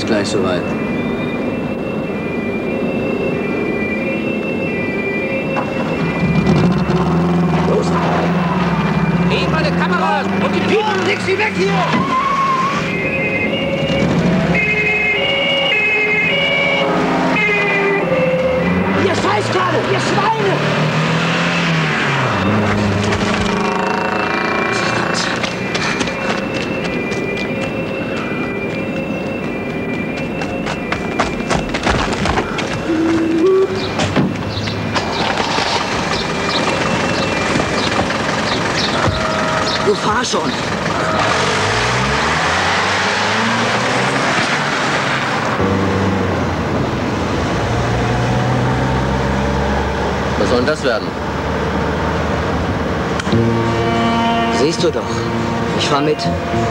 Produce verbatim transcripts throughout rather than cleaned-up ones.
ist gleich soweit. Los! Heb meine Kameras und die Piepen, leg sie weg hier! Ihr Scheißkerle, ihr Schweine! Du fahr schon. Was soll denn das werden? Siehst du doch. Ich fahr mit.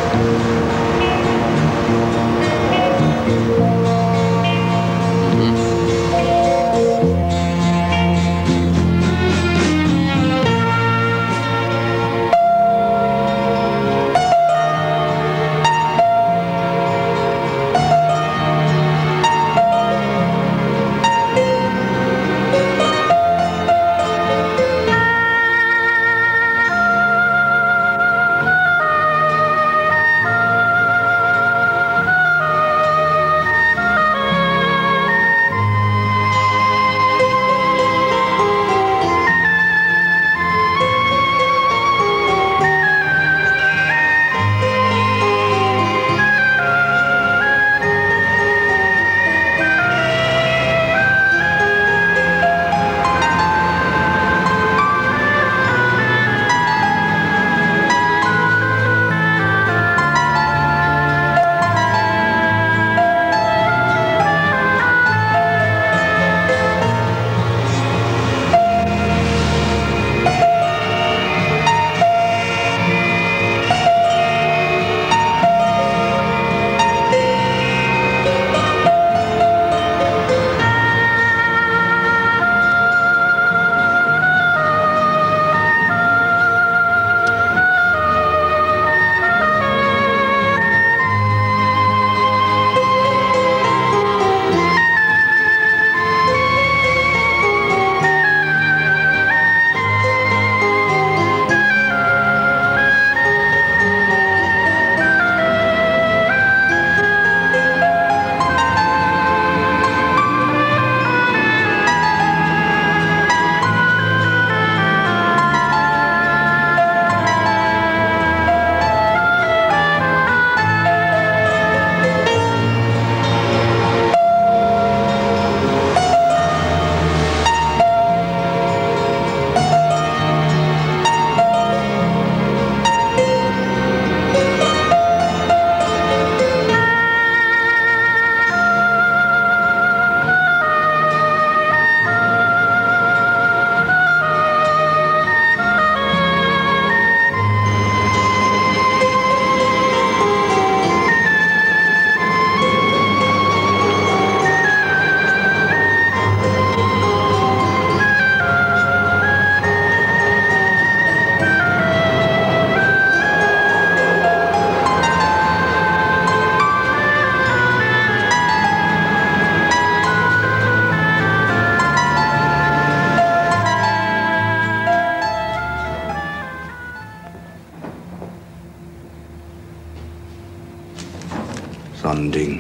So ein Ding.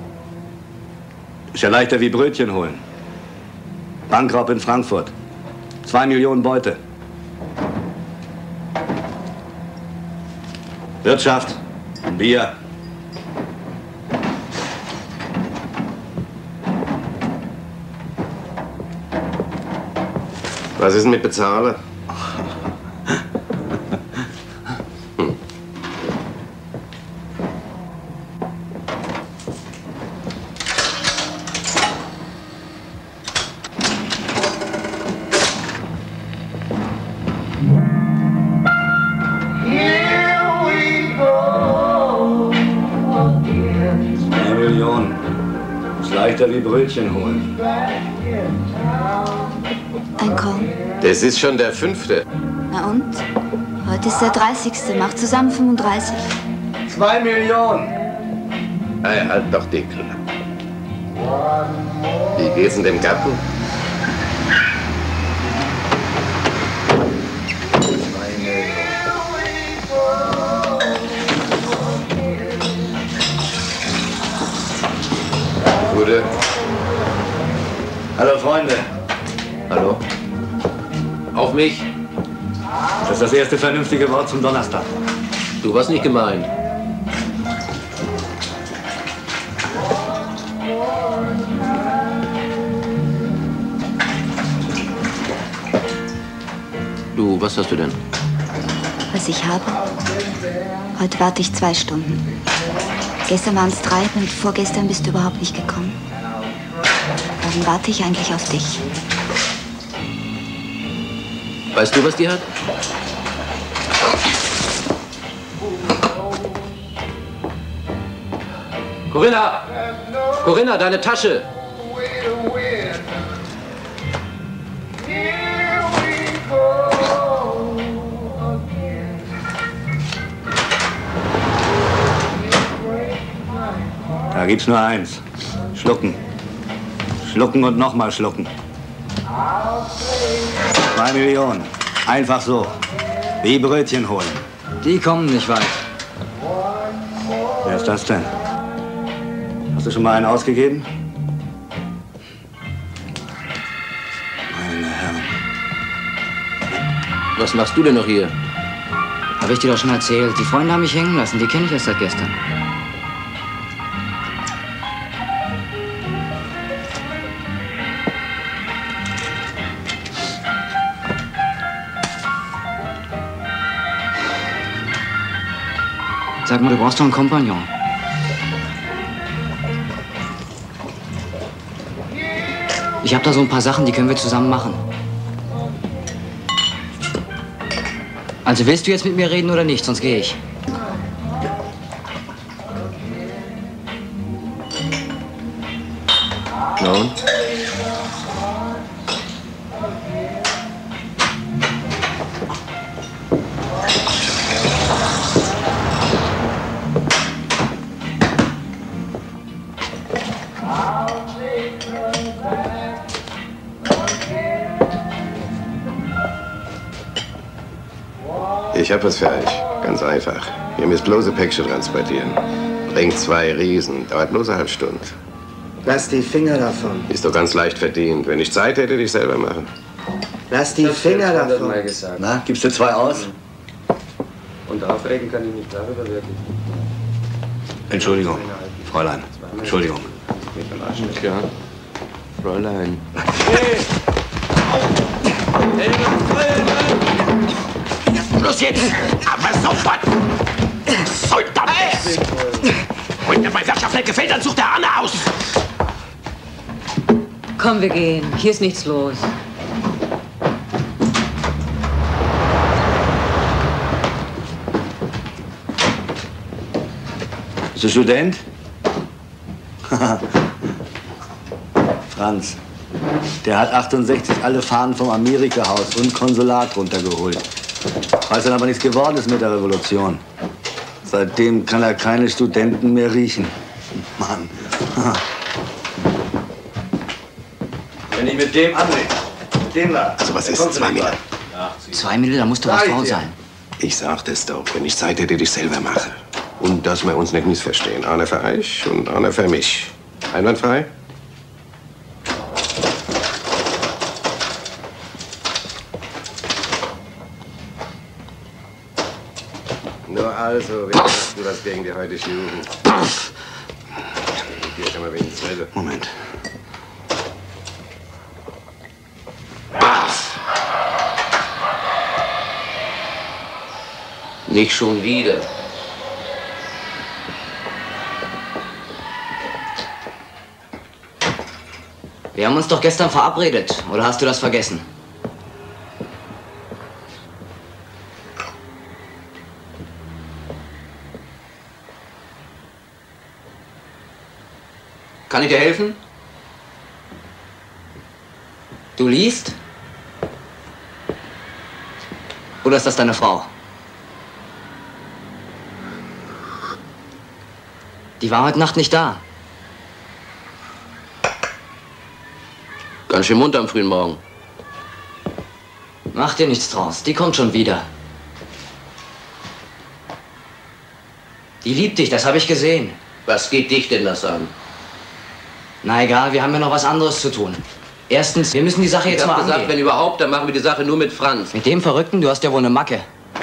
Ist ja leichter wie Brötchen holen. Bankraub in Frankfurt. Zwei Millionen Beute. Wirtschaft. Bier. Was ist denn mit Bezahler? Hm. Zwei Millionen. Ist leichter wie Brötchen holen. Ein Korn. Das ist schon der fünfte. Na und? Heute ist der dreißigste. Macht zusammen fünfunddreißig. Zwei Millionen. Hey, halt doch die Klappe. Wie geht's denn dem Gatten? Gute. Hallo Freunde. Hallo? Auf mich? Das ist das erste vernünftige Wort zum Donnerstag. Du warst nicht gemein. Du, was hast du denn? Was ich habe? Heute warte ich zwei Stunden. Gestern waren es drei und vorgestern bist du überhaupt nicht gekommen. Warum warte ich eigentlich auf dich? Weißt du, was die hat? Corinna! Corinna, deine Tasche! Da gibt's nur eins. Schlucken. Schlucken und nochmal schlucken. Zwei Millionen. Einfach so. Wie Brötchen holen. Die kommen nicht weit. Wer ist das denn? Hast du schon mal einen ausgegeben? Meine Herren. Was machst du denn noch hier? Habe ich dir doch schon erzählt. Die Freunde haben mich hängen lassen. Die kenne ich erst seit gestern. Sag mal, du brauchst doch einen Kompagnon. Ich habe da so ein paar Sachen, die können wir zusammen machen. Also willst du jetzt mit mir reden oder nicht? Sonst gehe ich. Nun? Ich hab was für euch. Ganz einfach. Ihr müsst bloße Päckchen transportieren. Bringt zwei Riesen. Dauert bloß eine halbe Stunde. Lass die Finger davon. Ist doch ganz leicht verdient. Wenn ich Zeit hätte, hätte ich selber machen. Lass die Finger davon. Mal gesagt. Na, gibst du zwei aus? Und aufregen kann ich mich darüber wirklich. Entschuldigung, Fräulein. Entschuldigung. Ja, Fräulein. Los jetzt! Aber sofort! So, damit! Und wenn mein Wirtschaft nicht gefällt, dann sucht der Arne aus! Komm, wir gehen. Hier ist nichts los. Bist du Student? Franz. Der hat achtundsechzig alle Fahnen vom Amerika-Haus und Konsulat runtergeholt. Weiß dann aber nichts geworden ist mit der Revolution. Seitdem kann er keine Studenten mehr riechen. Mann. Wenn ich mit dem anlege, mit dem da. Also was ist zwei Millionen? Zwei Millionen, da musst du was Frau sein. Ich sag das doch. Wenn ich Zeit hätte, hätte ich selber machen. Und dass wir uns nicht missverstehen. Einer für euch und einer für mich. Einwandfrei? Nur also, wie machst du das gegen die heutige Jugend? Ich geh mal wegen Zelle. Moment. Nicht schon wieder. Wir haben uns doch gestern verabredet. Oder hast du das vergessen? Kann ich dir helfen? Du liest? Oder ist das deine Frau? Die Die war heute Nacht nicht da. Ganz schön munter am frühen Morgen. Mach dir nichts draus, die kommt schon wieder. Die liebt dich, das habe ich gesehen. Was geht dich denn das an? Na egal, wir haben ja noch was anderes zu tun. Erstens, wir müssen die Sache jetzt Ich mal hab gesagt, angehen. wenn überhaupt, dann machen wir die Sache nur mit Franz. Mit dem Verrückten, du hast ja wohl eine Macke.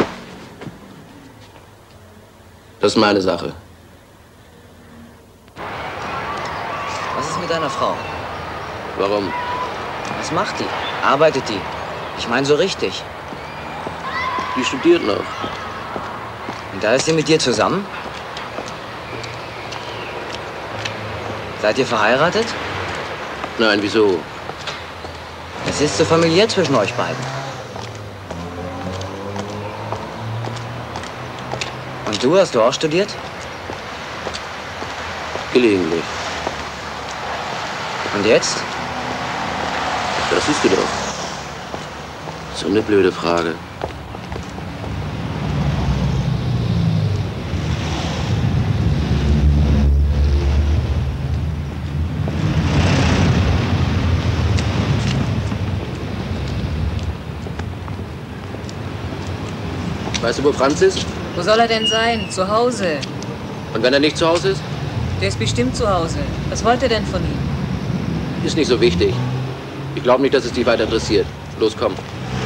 Das ist meine Sache. Was ist mit deiner Frau? Warum? Was macht die? Arbeitet die? Ich meine so richtig. Die studiert noch. Und da ist sie mit dir zusammen? Seid ihr verheiratet? Nein, wieso? Es ist so familiär zwischen euch beiden. Und du, hast du auch studiert? Gelegentlich. Und jetzt? Das siehst du doch. So eine blöde Frage. Weißt du, wo Franz ist? Wo soll er denn sein? Zu Hause. Und wenn er nicht zu Hause ist? Der ist bestimmt zu Hause. Was wollt ihr denn von ihm? Ist nicht so wichtig. Ich glaube nicht, dass es dich weiter interessiert. Los, komm.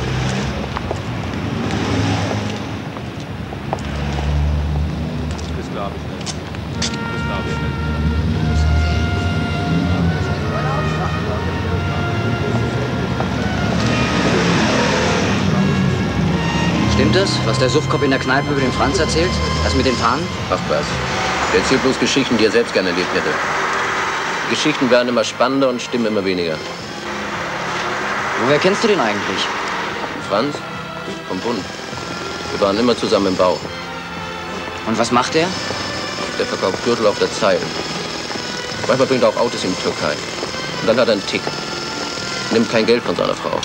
Das glaube ich nicht. Das glaube ich nicht. Stimmt das, was der Suffkopf in der Kneipe über den Franz erzählt? Das mit den Fahnen? Ach was. Der erzählt bloß Geschichten, die er selbst gerne erlebt hätte. Die Geschichten werden immer spannender und stimmen immer weniger. Woher kennst du den eigentlich? Franz? Vom Bund. Wir waren immer zusammen im Bau. Und was macht er? Der verkauft Gürtel auf der Zeil. Manchmal bringt er auch Autos in die Türkei. Und dann hat er einen Tick. Nimmt kein Geld von seiner Frau.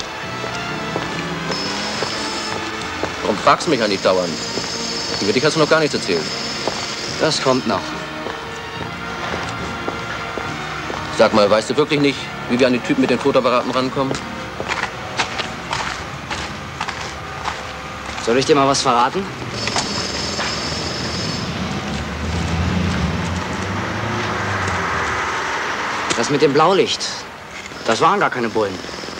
Warum fragst du mich eigentlich dauernd? Über dich hast du noch gar nichts erzählt. Das kommt noch. Sag mal, weißt du wirklich nicht, wie wir an die Typen mit den Fotoapparaten rankommen? Soll ich dir mal was verraten? Das mit dem Blaulicht, das waren gar keine Bullen.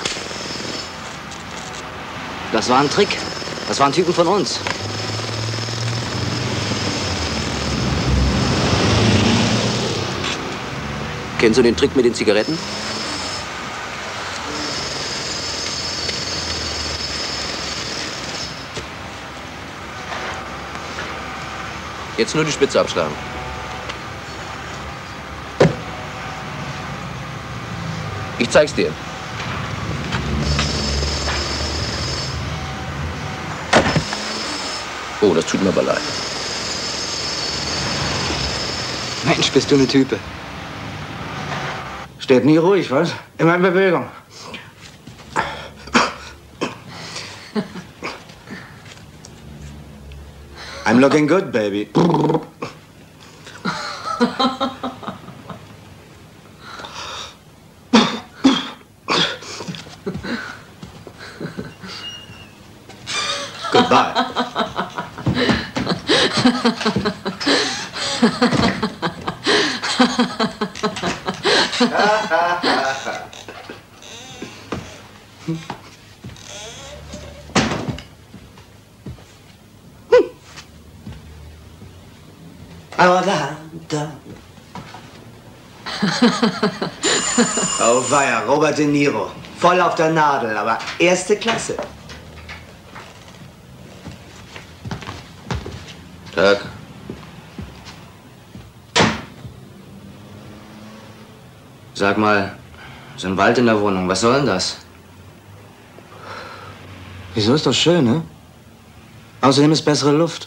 Das war ein Trick. Das waren Typen von uns. Kennst du den Trick mit den Zigaretten? Jetzt nur die Spitze abschlagen. Ich zeig's dir. Oh, das tut mir aber leid. Mensch, bist du eine Type. Steht nie ruhig, was? Immer in Bewegung. I'm looking good, baby. Goodbye. Aber da, da. Oh weia, Robert De Niro. Voll auf der Nadel, aber erste Klasse. Tag. Sag mal, so ein Wald in der Wohnung, was soll denn das? Wieso, ist doch schön, ne? Außerdem ist bessere Luft.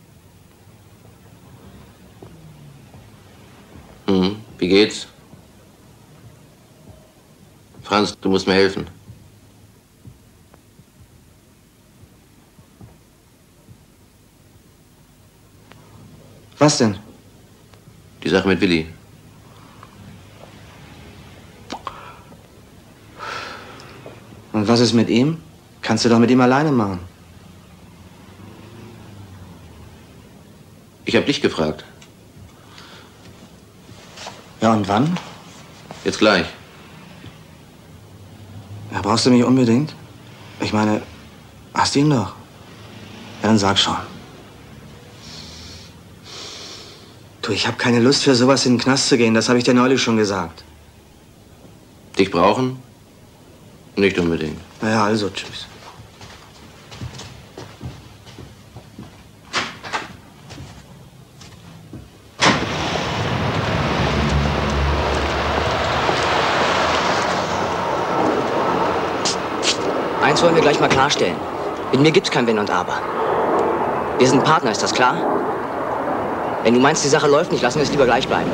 Mhm. Wie geht's? Franz, du musst mir helfen. Was denn? Die Sache mit Willi. Und was ist mit ihm? Kannst du doch mit ihm alleine machen. Ich habe dich gefragt. Ja, und wann? Jetzt gleich. Ja, brauchst du mich unbedingt? Ich meine, hast du ihn doch? Ja, dann sag schon. Du, ich habe keine Lust für sowas in den Knast zu gehen. Das habe ich dir neulich schon gesagt. Dich brauchen? Nicht unbedingt. Na ja, also, tschüss. Eins wollen wir gleich mal klarstellen. Mit mir gibt's kein Wenn und Aber. Wir sind Partner, ist das klar? Wenn du meinst, die Sache läuft nicht, lassen wir es lieber gleich bleiben.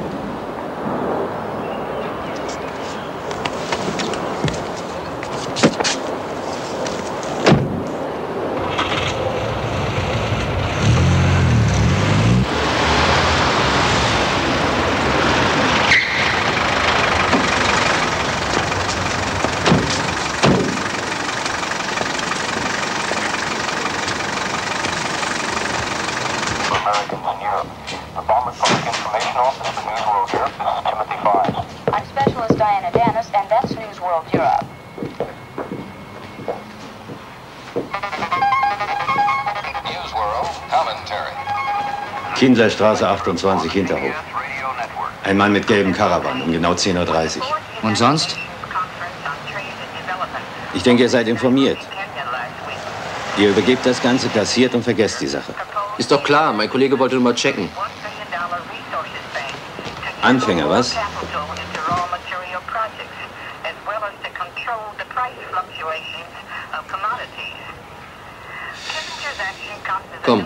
Kindlerstraße achtundzwanzig, Hinterhof. Ein Mann mit gelbem Karawan, um genau zehn Uhr dreißig. Und sonst? Ich denke, ihr seid informiert. Ihr übergebt das Ganze, kassiert und vergesst die Sache. Ist doch klar, mein Kollege wollte nur mal checken. Anfänger, was? Komm.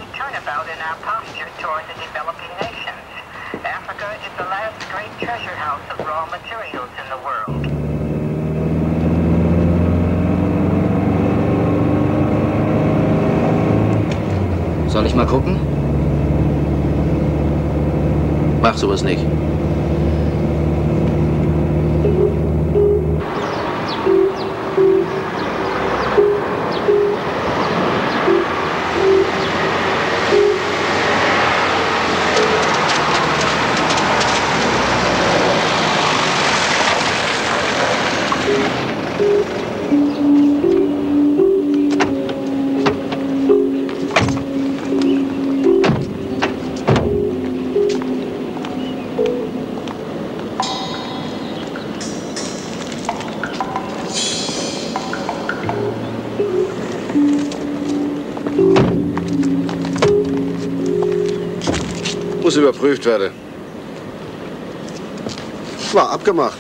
Soll ich mal gucken? Mach sowas nicht. Muss überprüft werden. War abgemacht.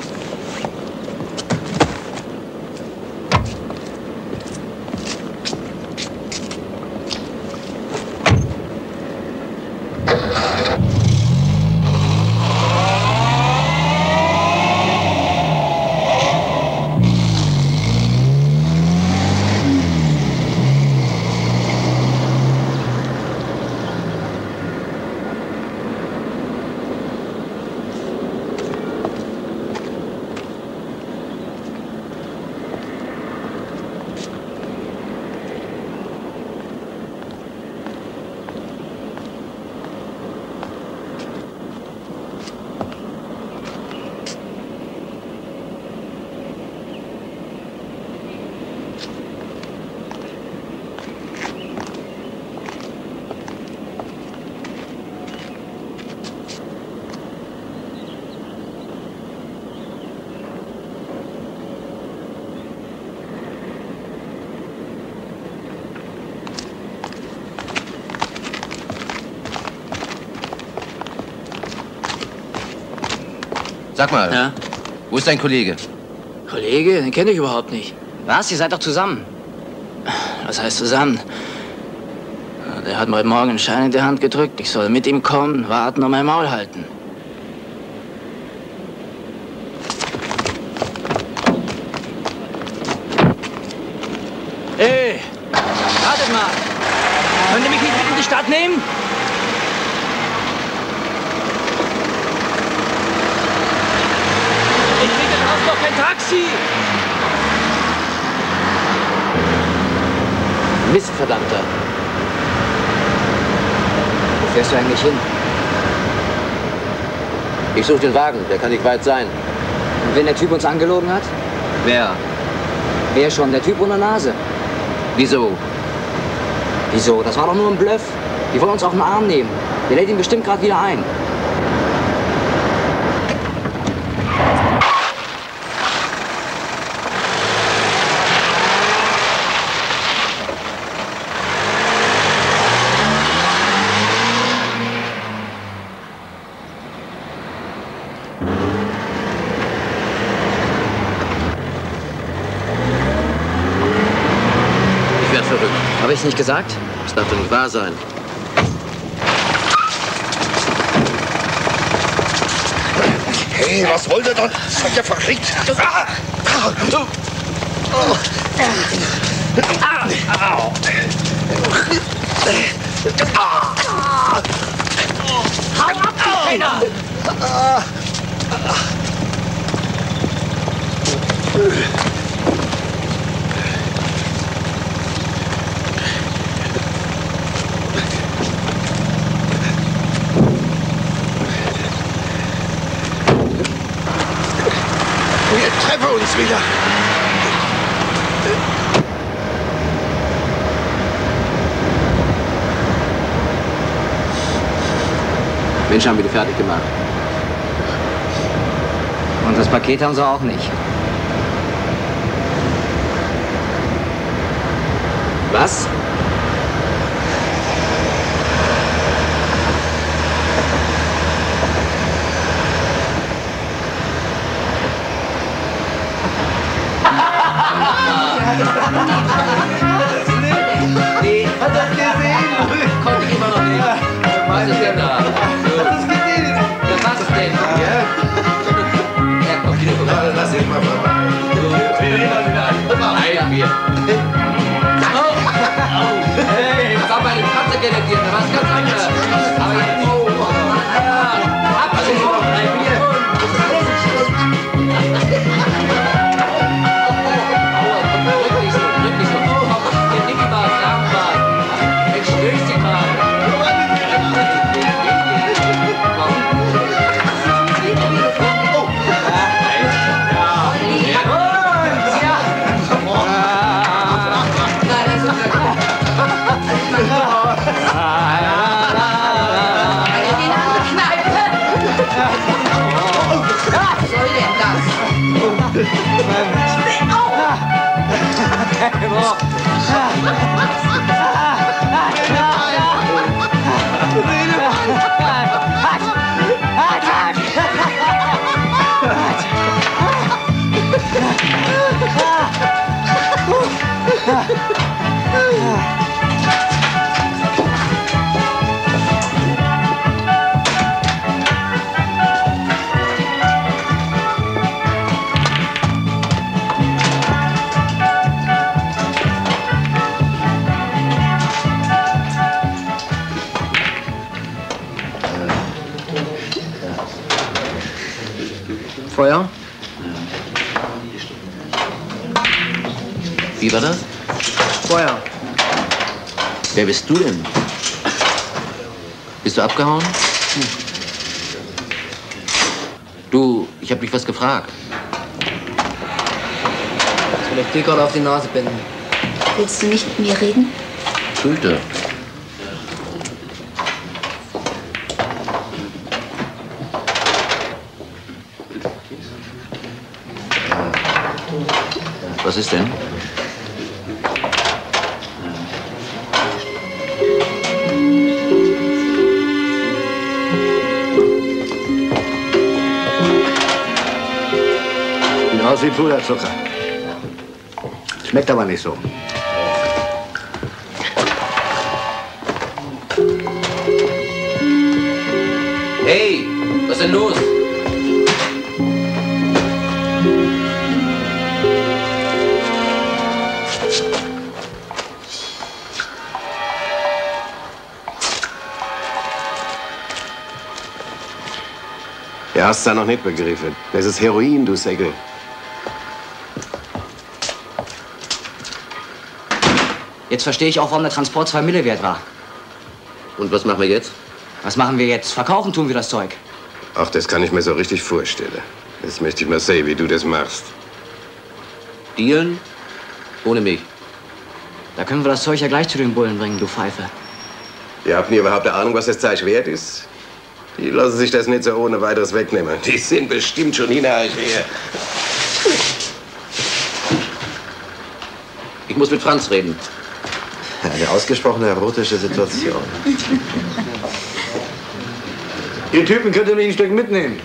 Sag mal, Ja? wo ist dein Kollege? Kollege? Den kenne ich überhaupt nicht. Was? Ihr seid doch zusammen. Was heißt zusammen? Der hat mir heute Morgen einen Schein in die Hand gedrückt. Ich soll mit ihm kommen, warten und mein Maul halten. Hey, wartet mal. Könnt ihr mich nicht mit in die Stadt nehmen? doch kein Taxi! Mist, verdammter. Wo fährst du eigentlich hin? Ich suche den Wagen, der kann nicht weit sein. Und wenn der Typ uns angelogen hat? Wer? Wer schon? Der Typ ohne Nase. Wieso? Wieso? Das war doch nur ein Bluff. Die wollen uns auf den Arm nehmen. Der lädt ihn bestimmt gerade wieder ein. Habe ich nicht gesagt? Das darf doch nicht wahr sein. Hey, was wollt ihr denn? Seid ihr verrückt? Ah! Ah! Oh. Ah! Au! Ah! Hau ab, du Penner! Ah! Wir treffen uns wieder. Mensch, haben wir die fertig gemacht. Und das Paket haben sie auch nicht. Was? Nee, hat das gesehen? Konnte ich immer noch nicht. Was ist denn da? Was ist gesehen? Ja, was ist denn? Ja, komm, hier, guck mal. Lass ihn mal vorbei. Nein, wir. Oh! Hey, das war meine Katze generiert, das war was ganz anderes. Aber jetzt, oh, oh, ab, oh, ein Bier. Drück nicht so, drück nicht so. Komm, hier, nimm ihn mal, sag mal. Mensch, löst dich mal. Feuer? Wie war das? Feuer. Wer bist du denn? Bist du abgehauen? Hm. Du, ich hab dich was gefragt. Soll ich dir gerade auf die Nase binden? Willst du nicht mit mir reden? Güte. Was ist denn? Sieht aus wie Puderzucker. Schmeckt aber nicht so. Hey, was ist denn los? Du hast da noch nicht begriffen. Das ist Heroin, du Säckel. Jetzt verstehe ich auch, warum der Transport zwei Mille wert war. Und was machen wir jetzt? Was machen wir jetzt? Verkaufen tun wir das Zeug. Ach, das kann ich mir so richtig vorstellen. Jetzt möchte ich mal sehen, wie du das machst. Dealen? Ohne mich. Da können wir das Zeug ja gleich zu den Bullen bringen, du Pfeife. Ihr habt nie überhaupt eine Ahnung, was das Zeug wert ist? Die lassen sich das nicht so ohne weiteres wegnehmen. Die sind bestimmt schon hinter euch her. Ich muss mit Franz reden. Eine ausgesprochen erotische Situation. Ihr Typen könnt ihr mich ein Stück mitnehmen.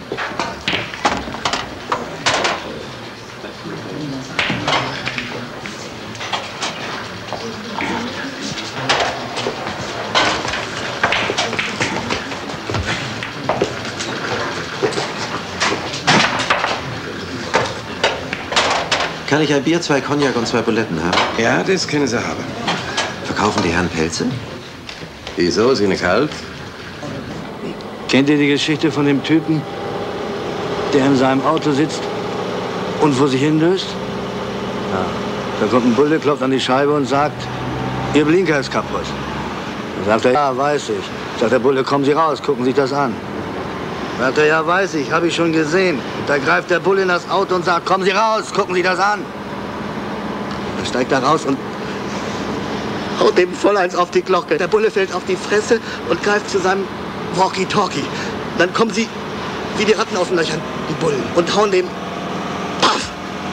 Kann ich ein Bier, zwei Cognac und zwei Buletten haben? Ja, das können Sie haben. Verkaufen die Herren Pelze? Wieso? Sind nicht kalt? Kennt ihr die Geschichte von dem Typen, der in seinem Auto sitzt und vor sich hindöst? Ja. Da kommt ein Bulle, klopft an die Scheibe und sagt, Ihr Blinker ist kaputt. Dann sagt er, ja, weiß ich. Sagt der Bulle, kommen Sie raus, gucken Sie sich das an. Sagt er, ja, weiß ich, habe ich schon gesehen. Und da greift der Bulle in das Auto und sagt, kommen Sie raus, gucken Sie das an. Dann steigt er raus und haut dem voll eins auf die Glocke. Der Bulle fällt auf die Fresse und greift zu seinem Walkie-Talkie. Dann kommen sie wie die Ratten aus den Löchern, die Bullen, und hauen dem Paff,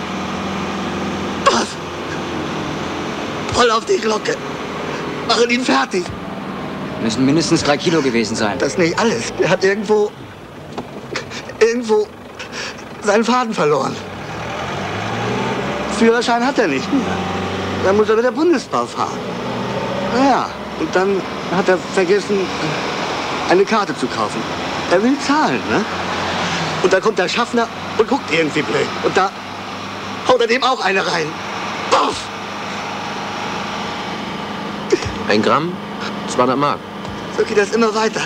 Paff, voll auf die Glocke. Machen ihn fertig. Müssen mindestens drei Kilo gewesen sein. Das ist nicht alles. Er hat irgendwo, irgendwo seinen Faden verloren. Führerschein hat er nicht mehr. Dann muss er mit der Bundesbahn fahren. Naja, und dann hat er vergessen, eine Karte zu kaufen. Er will zahlen, ne? Und dann kommt der Schaffner und guckt irgendwie blöd. Und da haut er dem auch eine rein. Puff! Ein Gramm, zweihundert Mark. So geht das immer weiter.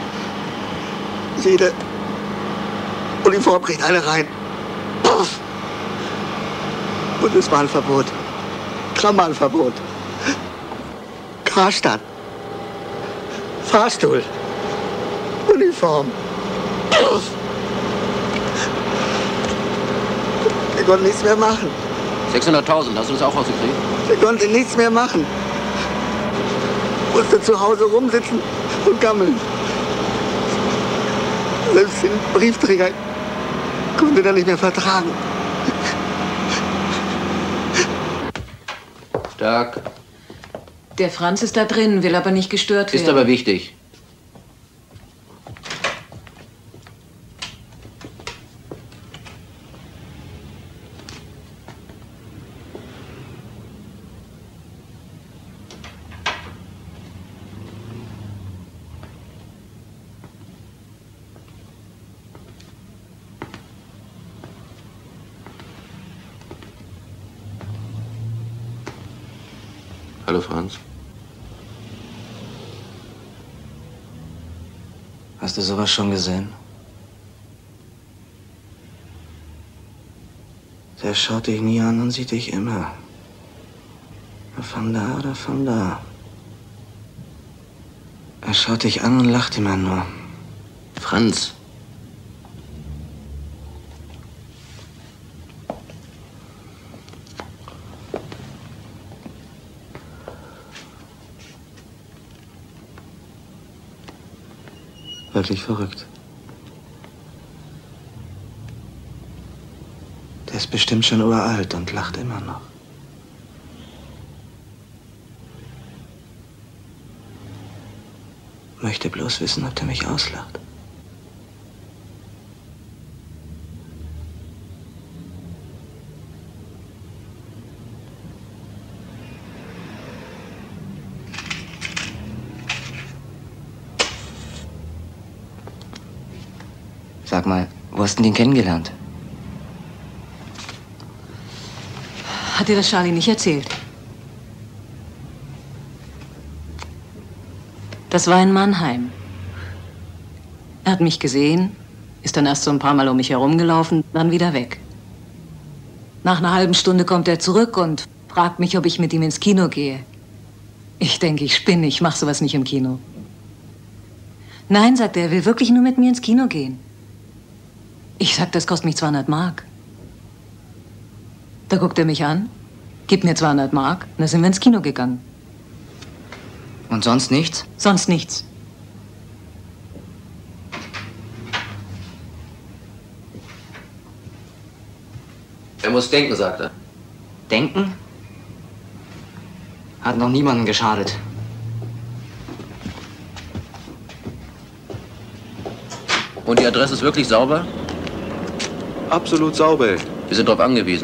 Jede Uniform kriegt eine rein. Puff! Bundesbahnverbot. Trambahnverbot. Karstadt. Fahrstuhl. Uniform. Puff! Er konnte nichts mehr machen. sechshunderttausend, hast du das auch rausgekriegt? Er konnte nichts mehr machen. Musste zu Hause rumsitzen und gammeln. Selbst den Briefträger konnte er nicht mehr vertragen. Stark. Der Franz ist da drin, will aber nicht gestört werden. Ist aber wichtig. Hallo, Franz. Hast du sowas schon gesehen? Der schaut dich nie an und sieht dich immer. Von da oder von da. Er schaut dich an und lacht immer nur. Franz. Wirklich verrückt. Der ist bestimmt schon uralt und lacht immer noch. Möchte bloß wissen, ob der mich auslacht. Sag mal, wo hast du den kennengelernt? Hat dir das Charlie nicht erzählt? Das war in Mannheim. Er hat mich gesehen, ist dann erst so ein paar Mal um mich herumgelaufen, dann wieder weg. Nach einer halben Stunde kommt er zurück und fragt mich, ob ich mit ihm ins Kino gehe. Ich denke, ich spinne. Ich mache sowas nicht im Kino. Nein, sagt er, er will wirklich nur mit mir ins Kino gehen. Ich sag, das kostet mich zweihundert Mark. Da guckt er mich an, gibt mir zweihundert Mark, und dann sind wir ins Kino gegangen. Und sonst nichts? Sonst nichts. Er muss denken, sagt er. Denken? Hat noch niemandem geschadet. Und die Adresse ist wirklich sauber? Absolut sauber. Wir sind darauf angewiesen.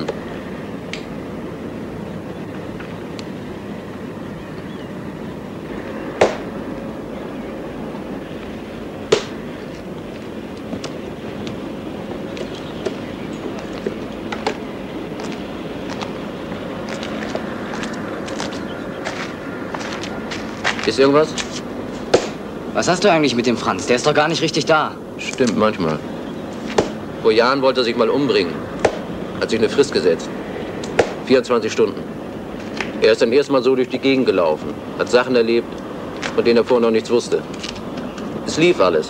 Ist irgendwas? Was hast du eigentlich mit dem Franz? Der ist doch gar nicht richtig da. Stimmt, manchmal. Vor Jahren wollte er sich mal umbringen. Hat sich eine Frist gesetzt. vierundzwanzig Stunden. Er ist dann erstmal so durch die Gegend gelaufen. Hat Sachen erlebt, von denen er vorher noch nichts wusste. Es lief alles.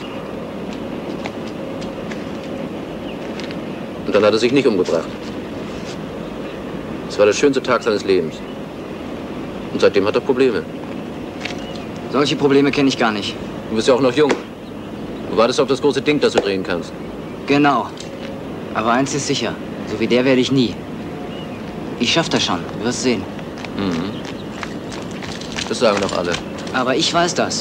Und dann hat er sich nicht umgebracht. Es war der schönste Tag seines Lebens. Und seitdem hat er Probleme. Solche Probleme kenne ich gar nicht. Du bist ja auch noch jung. Du wartest auf das große Ding, das du drehen kannst. Genau. Aber eins ist sicher. So wie der werde ich nie. Ich schaff das schon. Du wirst sehen. Mhm. Das sagen doch alle. Aber ich weiß das.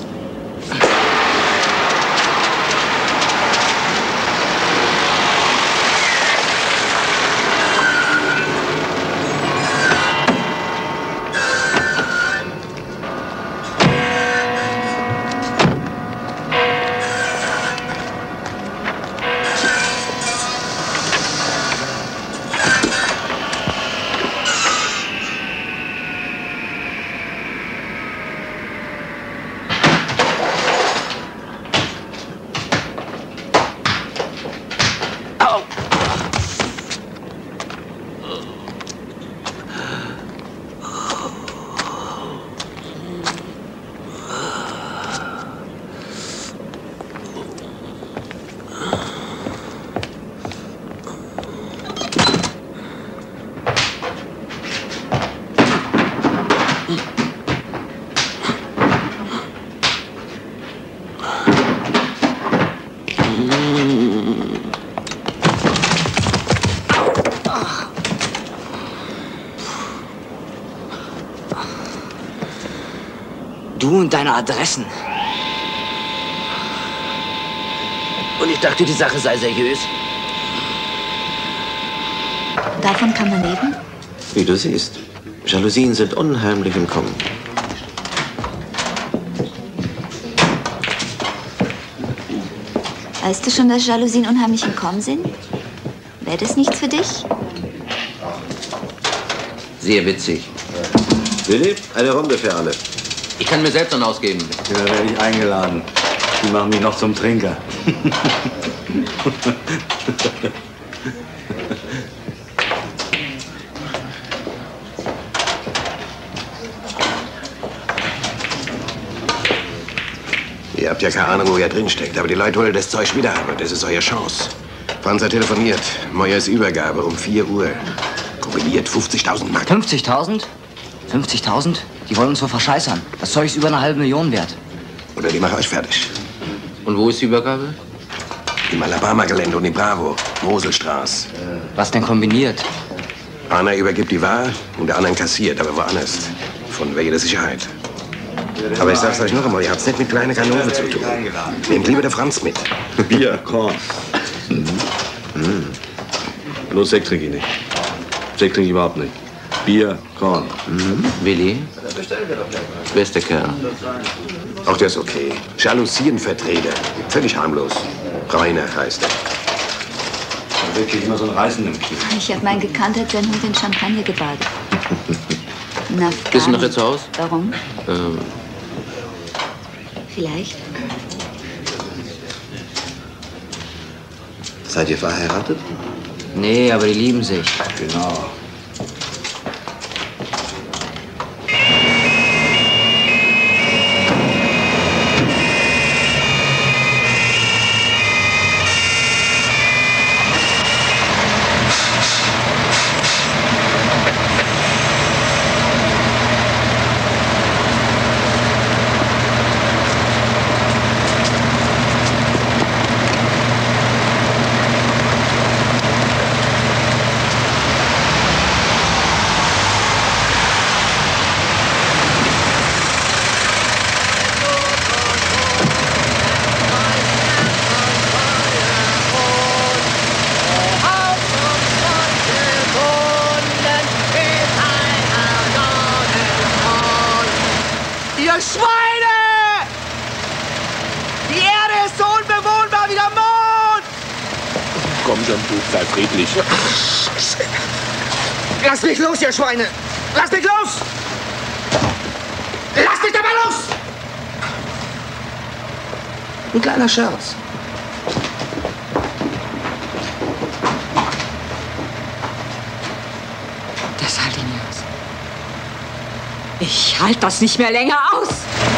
Du und deine Adressen. Und ich dachte, die Sache sei seriös. Davon kann man leben? Wie du siehst. Jalousien sind unheimlich im Kommen. Weißt du schon, dass Jalousien unheimlich im Kommen sind? Wäre das nichts für dich? Sehr witzig. Willi, eine Runde für alle. Ich kann mir selbst noch ausgeben. Ja, da werde ich eingeladen. Die machen mich noch zum Trinker. Ihr habt ja keine Ahnung, wo ihr drin steckt, aber die Leute wollen das Zeug wieder haben. Das ist eure Chance. Franz hat telefoniert. Meyers Übergabe um vier Uhr. Kombiniert fünfzigtausend Mark. fünfzigtausend? fünfzigtausend? Die wollen uns so verscheißern. Das Zeug ist über eine halbe Million wert. Oder die machen euch fertig. Und wo ist die Übergabe? Im Alabama-Gelände und in Bravo, Moselstraße. Was denn kombiniert? Einer übergibt die Ware und der andere kassiert, aber woanders. Von welcher Sicherheit. Aber ich sag's euch noch einmal, ihr habt's nicht mit kleiner Kanone zu tun. Nehmt lieber der Franz mit. Bier, Korn. Mhm. Mhm. Bloß Sekt trinke ich nicht. Sekt trinke ich überhaupt nicht. Bier, Korn. Mhm. Willi? Bester Kerl. Auch der ist okay. Jalousienvertreter. Völlig harmlos. Rainer heißt er. Wirklich immer so ein Reißen im Knie. Ich habe meinen Gekannter seinen Hund in Champagner gebadet. Na, Bist du noch jetzt zu Hause? Warum? Ähm, Vielleicht. Seid ihr verheiratet? Nee, aber die lieben sich. Genau. unserem Buch sei friedlich. Lass mich los, ihr Schweine! Lass mich los! Lass mich dabei los! Ein kleiner Scherz. Das halte ich nicht aus. Ich halte das nicht mehr länger aus!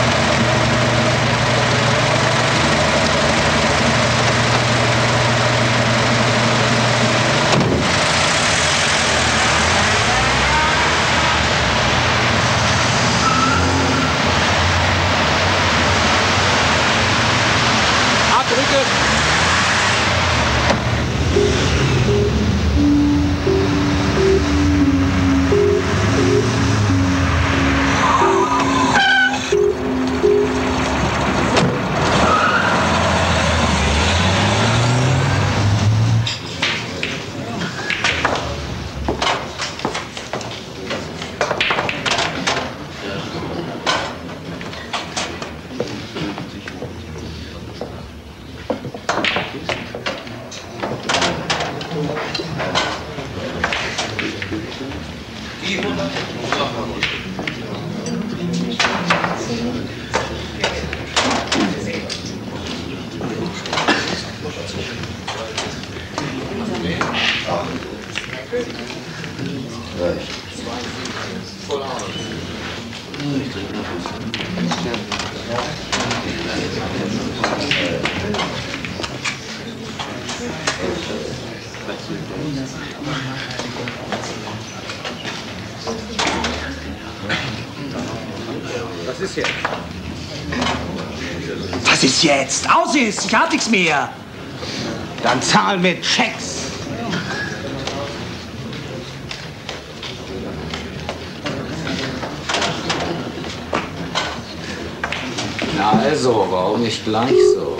Was ist jetzt? Was ist jetzt? Aus ist! Ich hab nichts mehr! Dann zahl mit Schecks! Na also, warum nicht gleich so?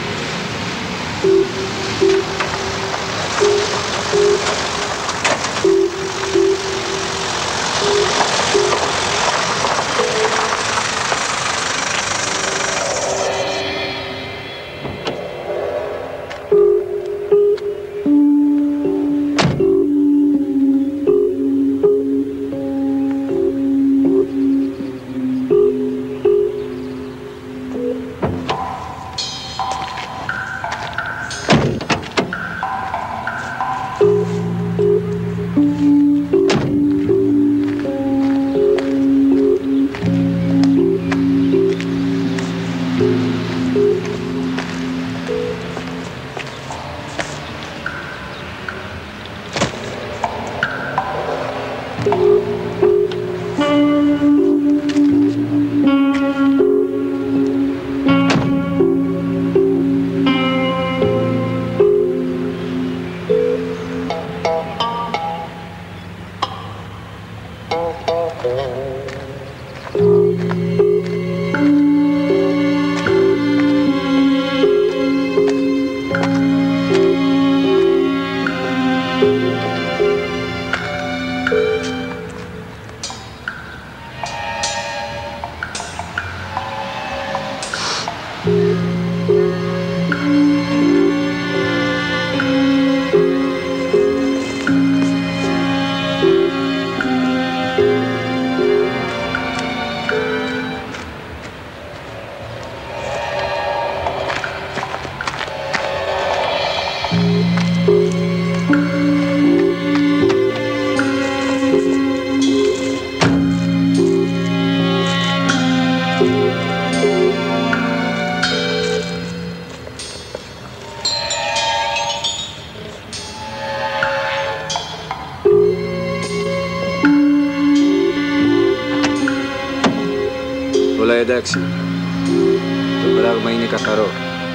Taxi. Beberapa mainnya Kakaro.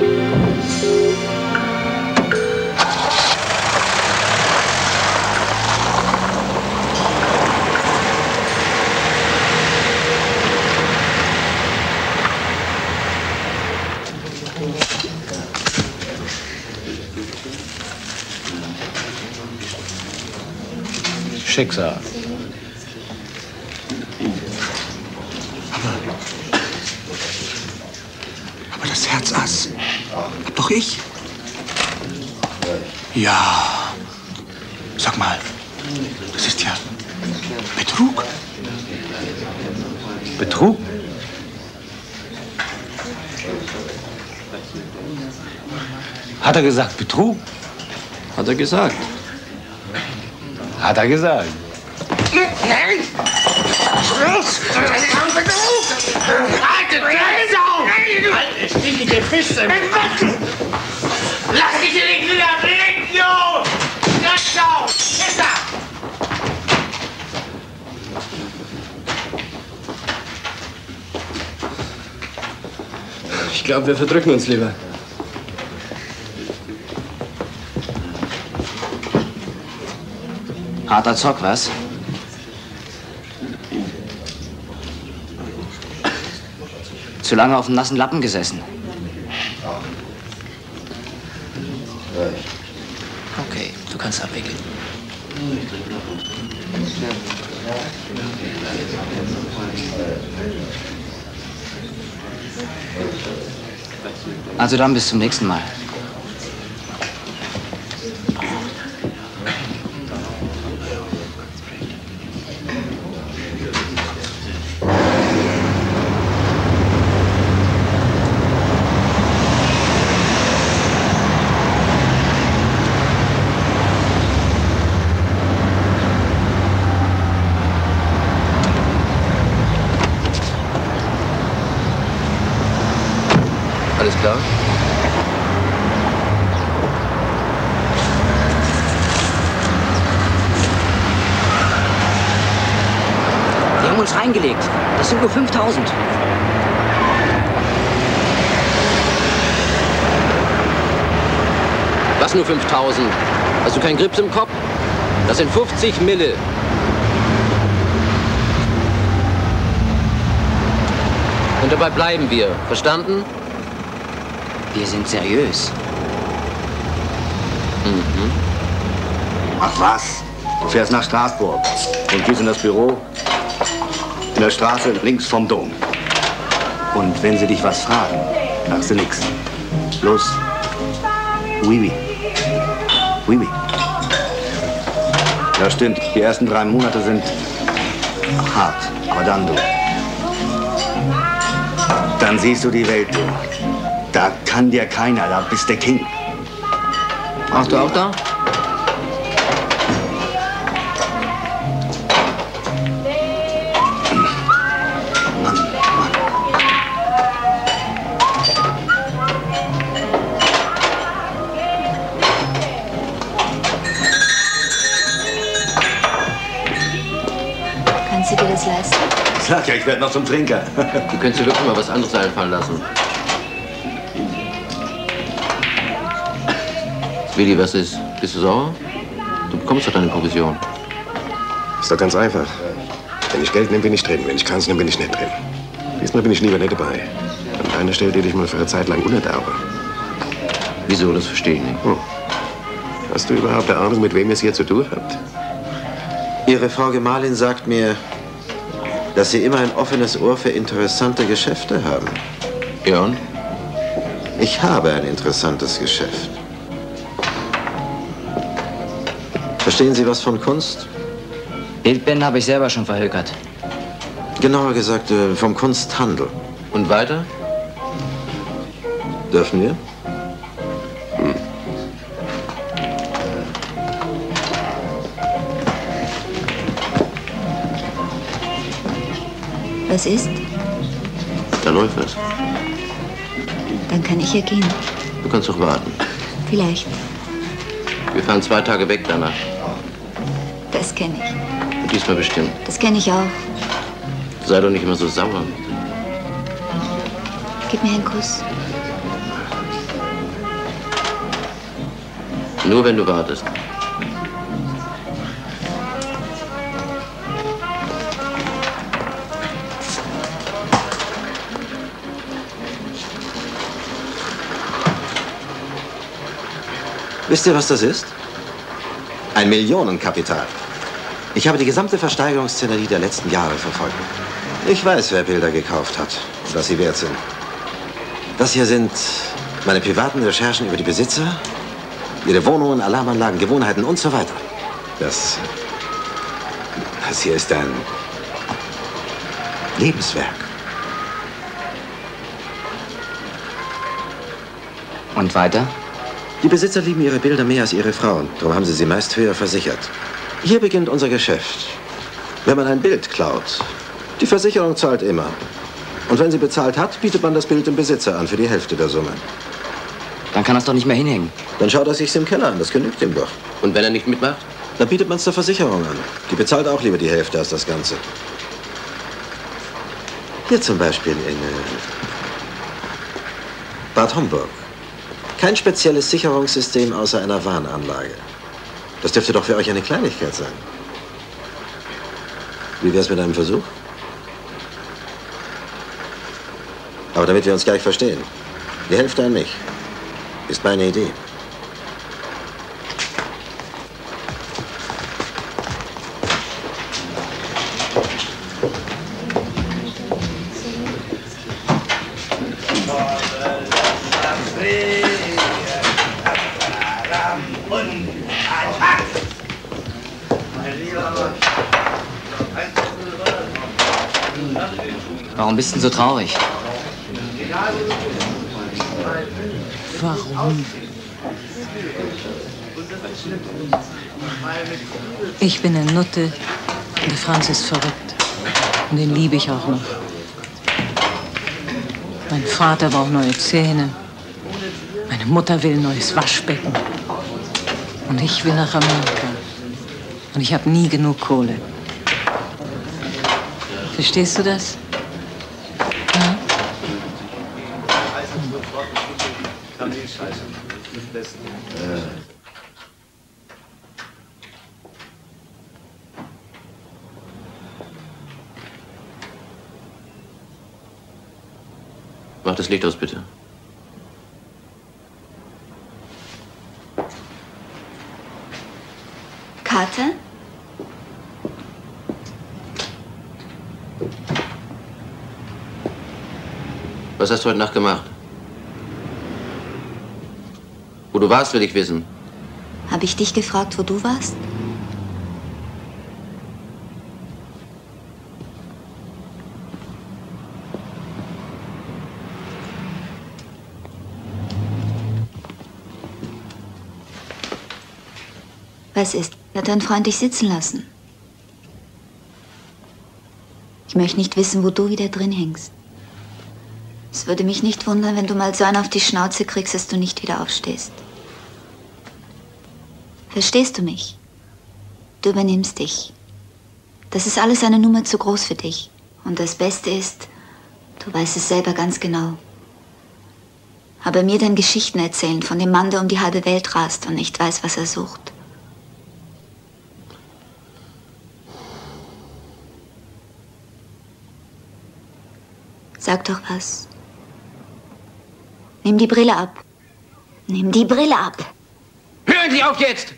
Schicksal. Aber das Herzass hab doch ich. Ja. Sag mal, das ist ja Betrug. Betrug? Hat er gesagt Betrug? Hat er gesagt. Hat er gesagt. Nein! Schluss! Haltet die Sau! Halt, stinkige Pisse! Lass dich hier nicht wieder blicken, du! Drecksau! Pisser! Ich glaube, wir verdrücken uns lieber. Harter Zock, was? Zu lange auf dem nassen Lappen gesessen. Okay, du kannst abwickeln. Also dann bis zum nächsten Mal. Alles klar? Die haben uns reingelegt. Das sind nur fünftausend. Was nur fünftausend? Hast du keinen Grips im Kopf? Das sind fünfzig Mille. Und dabei bleiben wir. Verstanden? Wir sind seriös. Mhm. Ach was? Du fährst nach Straßburg und gehst in das Büro in der Straße links vom Dom. Und wenn sie dich was fragen, sagst du nix. Los. Oui, oui. Oui, oui. Ja, stimmt. Die ersten drei Monate sind hart. Aber dann, du. Dann siehst du die Welt, du. Da kann dir keiner, da bist der King. Ach, du auch da? Kannst du dir das leisten? Sag ja, ich werde noch zum Trinker. Du könntest dir wirklich mal was anderes einfallen lassen. Willi, was ist? Bist du sauer? Du bekommst doch deine Provision. Ist doch ganz einfach. Wenn ich Geld nehme, bin ich drin. Wenn ich keins nehme, bin ich nicht drin. Diesmal bin ich lieber nicht dabei. An einer Stelle dich mal für eine Zeit lang unertauchen. Wieso? Das verstehe ich nicht. Hm. Hast du überhaupt eine Ahnung, mit wem ihr es hier zu tun habt? Ihre Frau Gemahlin sagt mir, dass Sie immer ein offenes Ohr für interessante Geschäfte haben. Ja und? Ich habe ein interessantes Geschäft. Verstehen Sie was von Kunst? Bildbände habe ich selber schon verhökert. Genauer gesagt, äh, vom Kunsthandel. Und weiter? Dürfen wir? Hm. Was ist? Da läuft was. Dann kann ich ja gehen. Du kannst doch warten. Vielleicht. Wir fahren zwei Tage weg danach. Das kenne ich. Und diesmal bestimmt. Das kenne ich auch. Sei doch nicht immer so sauer. Gib mir einen Kuss. Nur wenn du wartest. Wisst ihr, was das ist? Ein Millionenkapital. Ich habe die gesamte Versteigerungsszenerie der letzten Jahre verfolgt. Ich weiß, wer Bilder gekauft hat und was sie wert sind. Das hier sind meine privaten Recherchen über die Besitzer Ihre Wohnungen, Alarmanlagen, Gewohnheiten und so weiter. Das... Das hier ist ein... Lebenswerk. Und weiter? Die Besitzer lieben ihre Bilder mehr als ihre Frauen. Darum haben sie sie meist höher versichert. Hier beginnt unser Geschäft. Wenn man ein Bild klaut, die Versicherung zahlt immer. Und wenn sie bezahlt hat, bietet man das Bild dem Besitzer an für die Hälfte der Summe. Dann kann er es doch nicht mehr hinhängen. Dann schaut er sich's im Keller an, das genügt ihm doch. Und wenn er nicht mitmacht? Dann bietet man es der Versicherung an. Die bezahlt auch lieber die Hälfte als das Ganze. Hier zum Beispiel in äh, Bad Homburg. Kein spezielles Sicherungssystem außer einer Warnanlage. Das dürfte doch für euch eine Kleinigkeit sein. Wie wär's mit einem Versuch? Aber damit wir uns gleich verstehen, die Hälfte an mich. Ist meine Idee. Warum bist du denn so traurig? Warum? Ich bin eine Nutte und der Franz ist verrückt. Und den liebe ich auch noch. Mein Vater braucht neue Zähne. Meine Mutter will ein neues Waschbecken. Und ich will nach Amerika. Und ich habe nie genug Kohle. Verstehst du das? Ja? Mach das Licht aus, bitte. Karte? Was hast du heute Nacht gemacht? Wo du warst, will ich wissen. Habe ich dich gefragt, wo du warst? Was ist? Hat dein Freund dich sitzen lassen? Ich möchte nicht wissen, wo du wieder drin hängst. Es würde mich nicht wundern, wenn du mal so einen auf die Schnauze kriegst, dass du nicht wieder aufstehst. Verstehst du mich? Du übernimmst dich. Das ist alles eine Nummer zu groß für dich. Und das Beste ist, du weißt es selber ganz genau. Aber mir dann Geschichten erzählen von dem Mann, der um die halbe Welt rast und nicht weiß, was er sucht. Sag doch was. Nimm die Brille ab. Nimm die Brille ab. Hören Sie auf jetzt!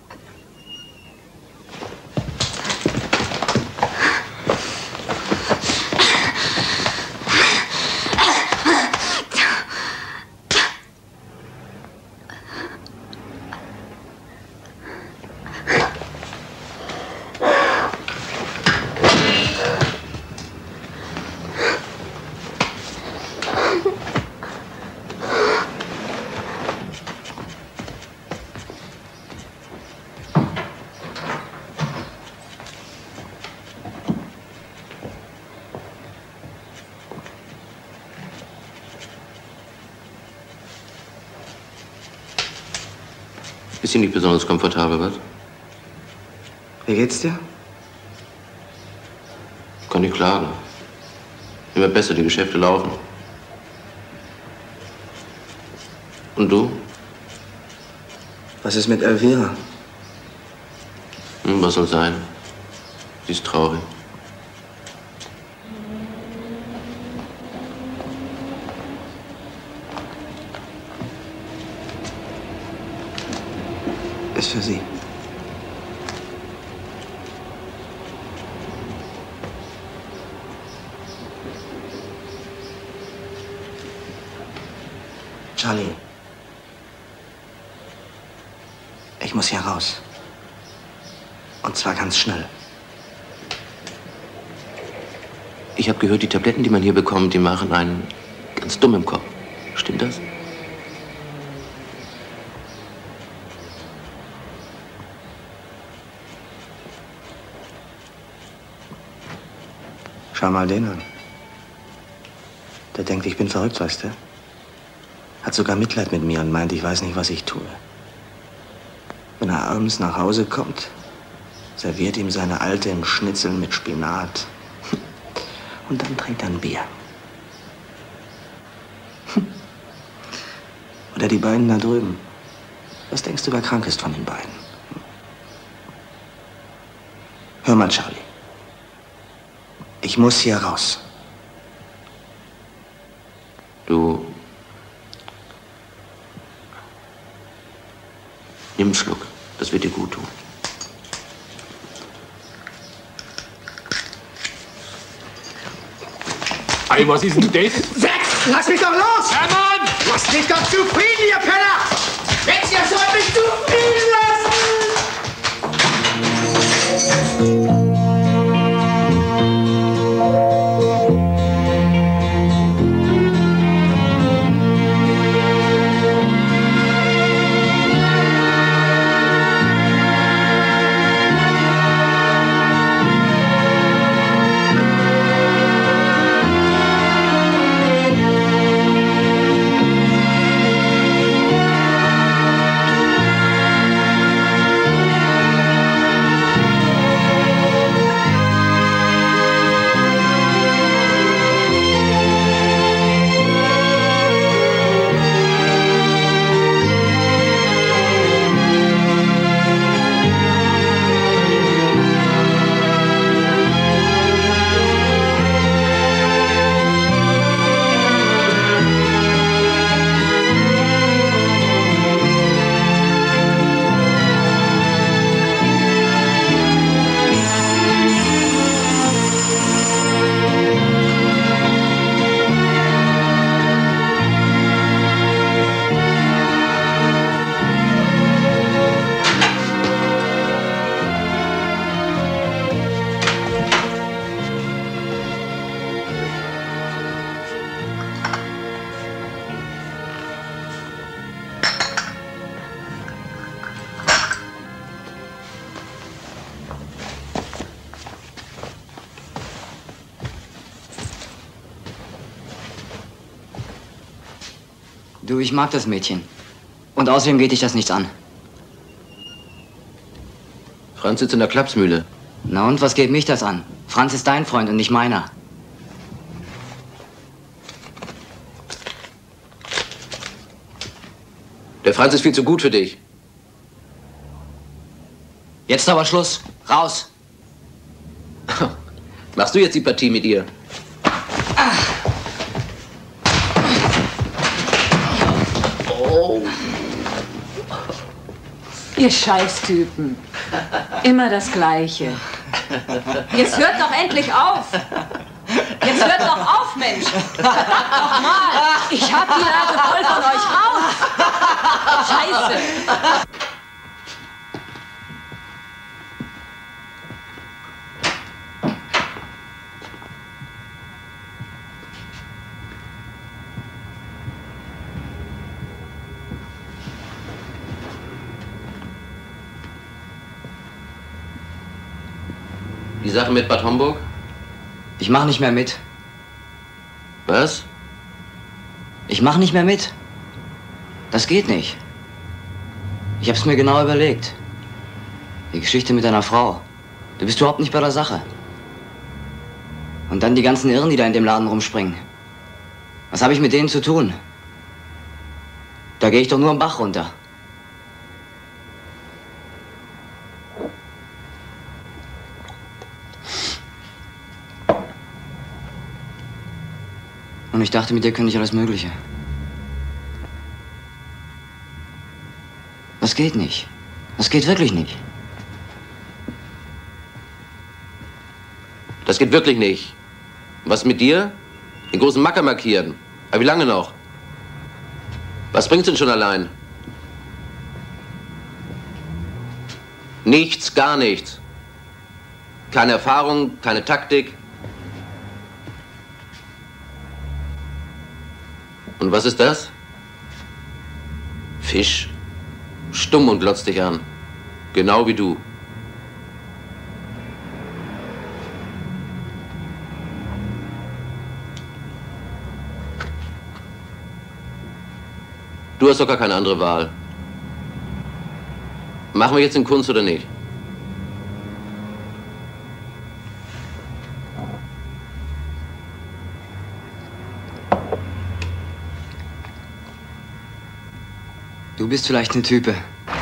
Ist hier nicht besonders komfortabel, was? Wie geht's dir? Kann nicht klagen. Immer besser, die Geschäfte laufen. Und du? Was ist mit Elvira? Hm, was soll sein? Sie ist traurig. Ist für sie. Charlie. Ich muss hier raus. Und zwar ganz schnell. Ich habe gehört, die Tabletten, die man hier bekommt, die machen einen ganz dumm im Kopf. Stimmt das? Schau mal den an. Der denkt, ich bin verrückt, weißt du? Hat sogar Mitleid mit mir und meint, ich weiß nicht, was ich tue. Wenn er abends nach Hause kommt, serviert ihm seine Alte im Schnitzel mit Spinat. Und dann trinkt er ein Bier. Oder die beiden da drüben. Was denkst du, wer krank ist von den beiden? Hör mal, Charlie. Ich muss hier raus. Du... Nimm einen Schluck. Das wird dir gut tun. Ei, was ist denn das? Sechs! Lass mich doch los! Hermann! Lass mich doch zufrieden, ihr Penner! Sechs, ihr sollt mich zufrieden lassen! Du, ich mag das Mädchen. Und außerdem geht dich das nichts an. Franz sitzt in der Klapsmühle. Na und, was geht mich das an? Franz ist dein Freund und nicht meiner. Der Franz ist viel zu gut für dich. Jetzt aber Schluss. Raus. Machst du jetzt die Partie mit ihr? Ihr Scheißtypen. Immer das Gleiche. Jetzt hört doch endlich auf. Jetzt hört doch auf, Mensch. Verdammt doch mal. Ich hab die Nase voll von euch raus. Scheiße. Die Sache mit Bad Homburg? Ich mach nicht mehr mit. Was? Ich mach nicht mehr mit. Das geht nicht. Ich hab's mir genau überlegt. Die Geschichte mit deiner Frau. Du bist überhaupt nicht bei der Sache. Und dann die ganzen Irren, die da in dem Laden rumspringen. Was habe ich mit denen zu tun? Da gehe ich doch nur am Bach runter. Und ich dachte, mit dir könnte ich alles Mögliche. Das geht nicht. Das geht wirklich nicht. Das geht wirklich nicht. Was mit dir? Den großen Macker markieren. Aber wie lange noch? Was bringt's denn schon allein? Nichts, gar nichts. Keine Erfahrung, keine Taktik. Und was ist das? Fisch. Stumm und glotzt dich an. Genau wie du. Du hast doch gar keine andere Wahl. Machen wir jetzt in Kunst oder nicht? Du bist vielleicht eine Type.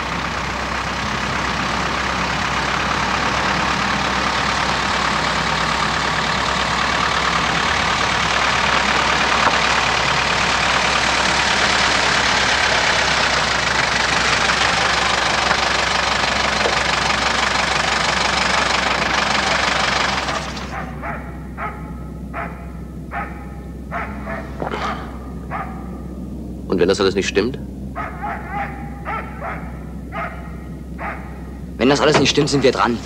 Und wenn das alles nicht stimmt? Wenn das alles nicht stimmt, sind wir dran.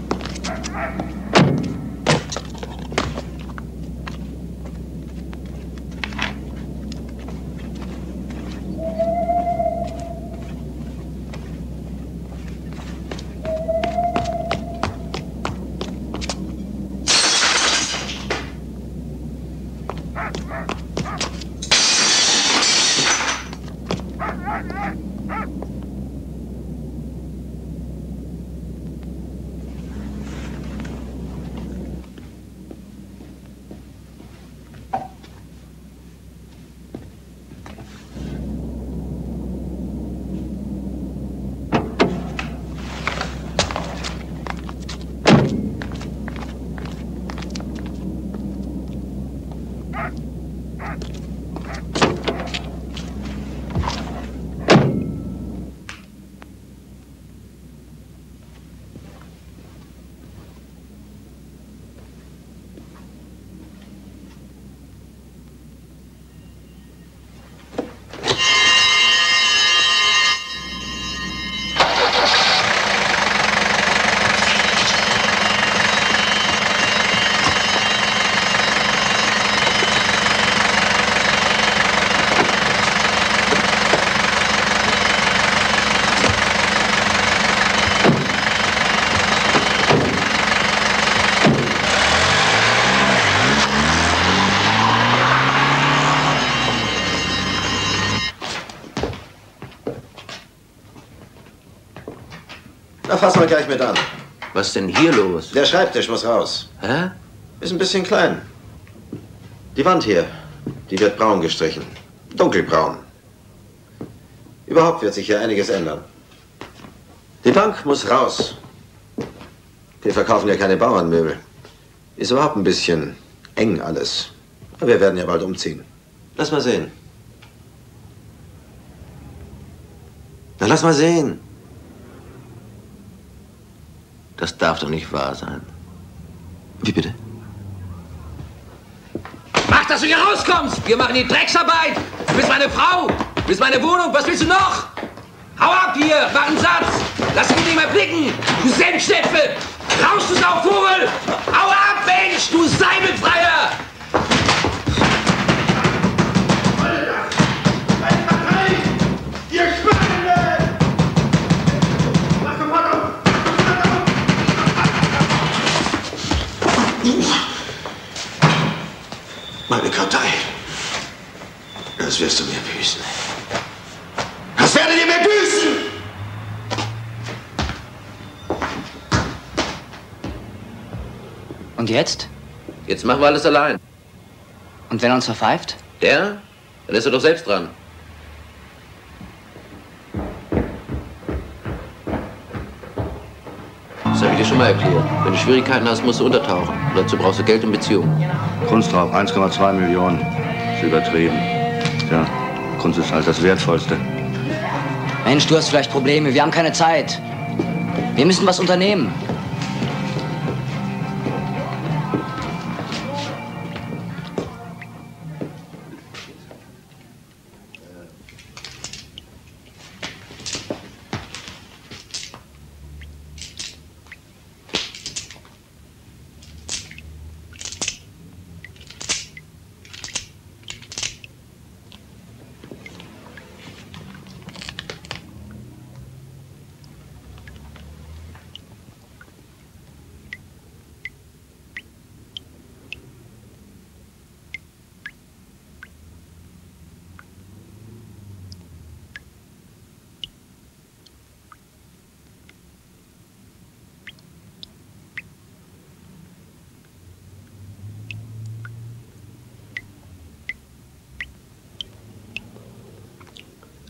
Na, fass mal gleich mit an. Was ist denn hier los? Der Schreibtisch muss raus. Hä? Ist ein bisschen klein. Die Wand hier, die wird braun gestrichen. Dunkelbraun. Überhaupt wird sich hier einiges ändern. Die Bank muss raus. Wir verkaufen ja keine Bauernmöbel. Ist überhaupt ein bisschen eng alles. Aber wir werden ja bald umziehen. Lass mal sehen. Na, lass mal sehen. Das darf doch nicht wahr sein. Wie bitte? Mach, dass du hier rauskommst! Wir machen die Drecksarbeit! Du bist meine Frau! Du bist meine Wohnung! Was willst du noch? Hau ab hier! Mach einen Satz! Lass mich nicht mehr blicken! Du Senfschnepfe! Raus, du Sauvogel! Hau ab, Mensch! Du Seibelfreier! Ihr Schweine! Meine Kartei. Das wirst du mir büßen. Das werdet ihr mir büßen! Und jetzt? Jetzt machen wir alles allein. Und wenn er uns verpfeift? Der? Dann ist er doch selbst dran. Das habe ich dir schon mal erklärt. Wenn du Schwierigkeiten hast, musst du untertauchen. Und dazu brauchst du Geld und Beziehungen. Kunst drauf, eins Komma zwei Millionen. Ist übertrieben. Tja, Kunst ist halt das Wertvollste. Mensch, du hast vielleicht Probleme. Wir haben keine Zeit. Wir müssen was unternehmen.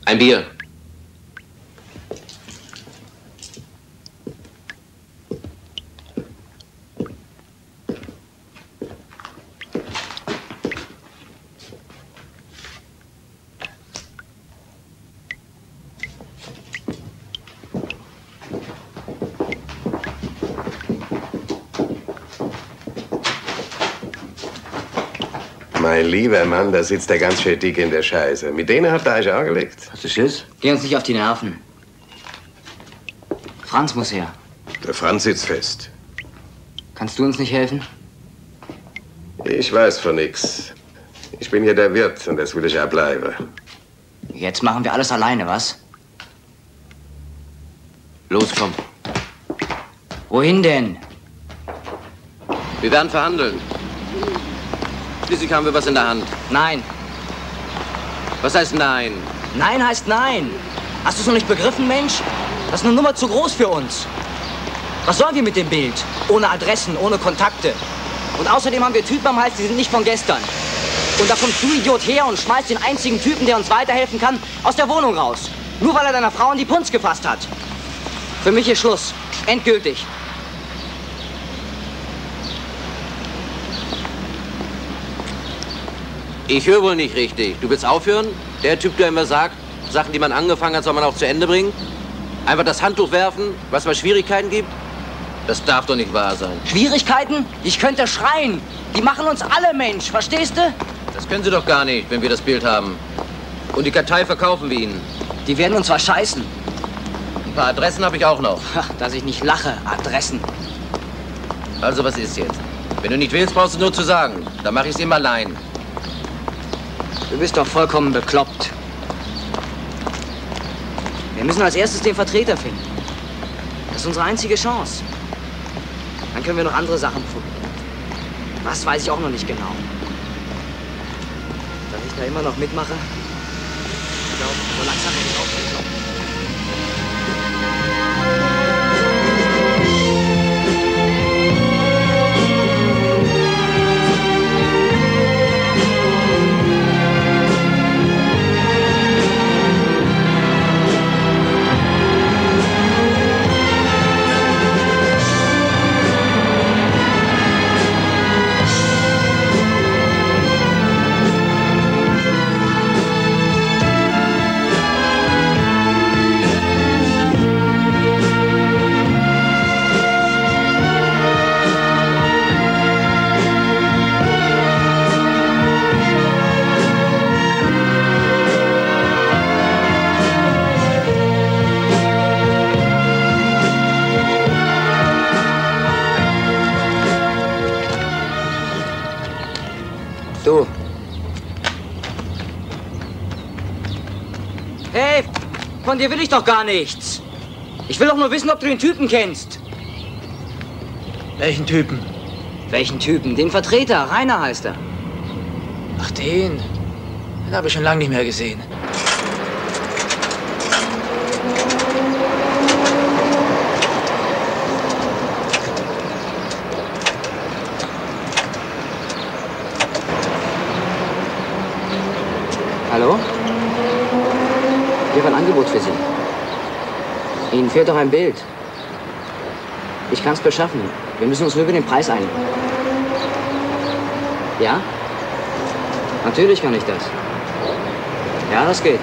Ein Bier. Mein lieber Mann, da sitzt der ganz schön dick in der Scheiße. Mit denen habt ihr euch angelegt? Was ist jetzt? Geh uns nicht auf die Nerven. Franz muss her. Der Franz sitzt fest. Kannst du uns nicht helfen? Ich weiß von nix. Ich bin hier der Wirt und das will ich auch bleiben. Jetzt machen wir alles alleine, was? Los, komm. Wohin denn? Wir werden verhandeln. Schließlich haben wir was in der Hand. Nein. Was heißt nein? Nein heißt nein. Hast du es noch nicht begriffen, Mensch? Das ist eine Nummer zu groß für uns. Was sollen wir mit dem Bild? Ohne Adressen, ohne Kontakte. Und außerdem haben wir Typen am Hals, die sind nicht von gestern. Und da kommst du, Idiot, her und schmeißt den einzigen Typen, der uns weiterhelfen kann, aus der Wohnung raus. Nur weil er deiner Frau in die Punz gefasst hat. Für mich ist Schluss. Endgültig. Ich höre wohl nicht richtig. Du willst aufhören? Der Typ, der immer sagt, Sachen, die man angefangen hat, soll man auch zu Ende bringen? Einfach das Handtuch werfen, was mal Schwierigkeiten gibt? Das darf doch nicht wahr sein. Schwierigkeiten? Ich könnte schreien. Die machen uns alle, Mensch. Verstehst du? Das können sie doch gar nicht, wenn wir das Bild haben. Und die Kartei verkaufen wir ihnen. Die werden uns verscheißen. Ein paar Adressen habe ich auch noch. Dass ich nicht lache. Adressen. Also, was ist jetzt? Wenn du nicht willst, brauchst du nur zu sagen. Dann mache ich es ihm allein. Du bist doch vollkommen bekloppt. Wir müssen als erstes den Vertreter finden. Das ist unsere einzige Chance. Dann können wir noch andere Sachen probieren. Was weiß ich auch noch nicht genau. Dass ich da immer noch mitmache, ich glaube, so langsam bin ich auch bekloppt. Du. Hey, von dir will ich doch gar nichts. Ich will doch nur wissen, ob du den Typen kennst. Welchen Typen? Welchen Typen? Den Vertreter. Rainer heißt er. Ach, den. Den habe ich schon lange nicht mehr gesehen. Hallo? Ich habe ein Angebot für Sie. Ihnen fehlt doch ein Bild. Ich kann es beschaffen. Wir müssen uns nur über den Preis einigen. Ja? Natürlich kann ich das. Ja, das geht.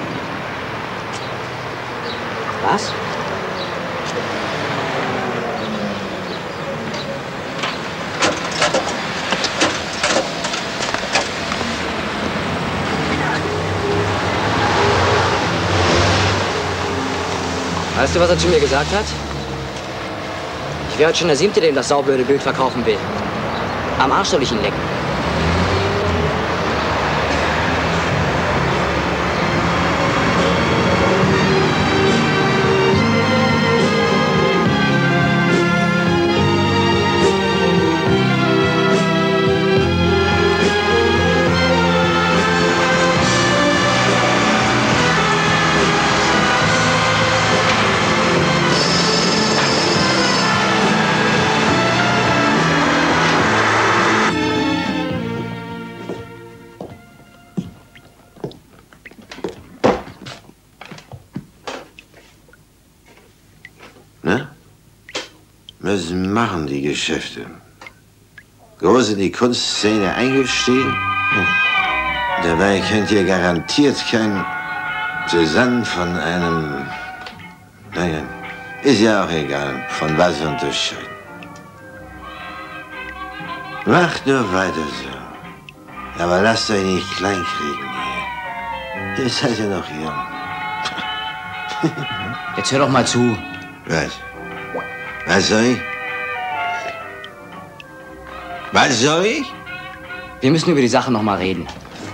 Was? Weißt du, was er zu mir gesagt hat? Ich wäre heute schon der Siebte, dem das saublöde Bild verkaufen will. Am Arsch soll ich ihn lecken. machen die Geschäfte. Groß in die Kunstszene eingestiegen. Dabei kennt ihr garantiert kein Cézanne von einem... Naja, ist ja auch egal, von was unterscheiden. Macht nur weiter so. Aber lasst euch nicht kleinkriegen hier. Ihr seid ja noch jung. Jetzt hör doch mal zu. Was? Was soll ich? Was soll ich? Wir müssen über die Sache noch mal reden.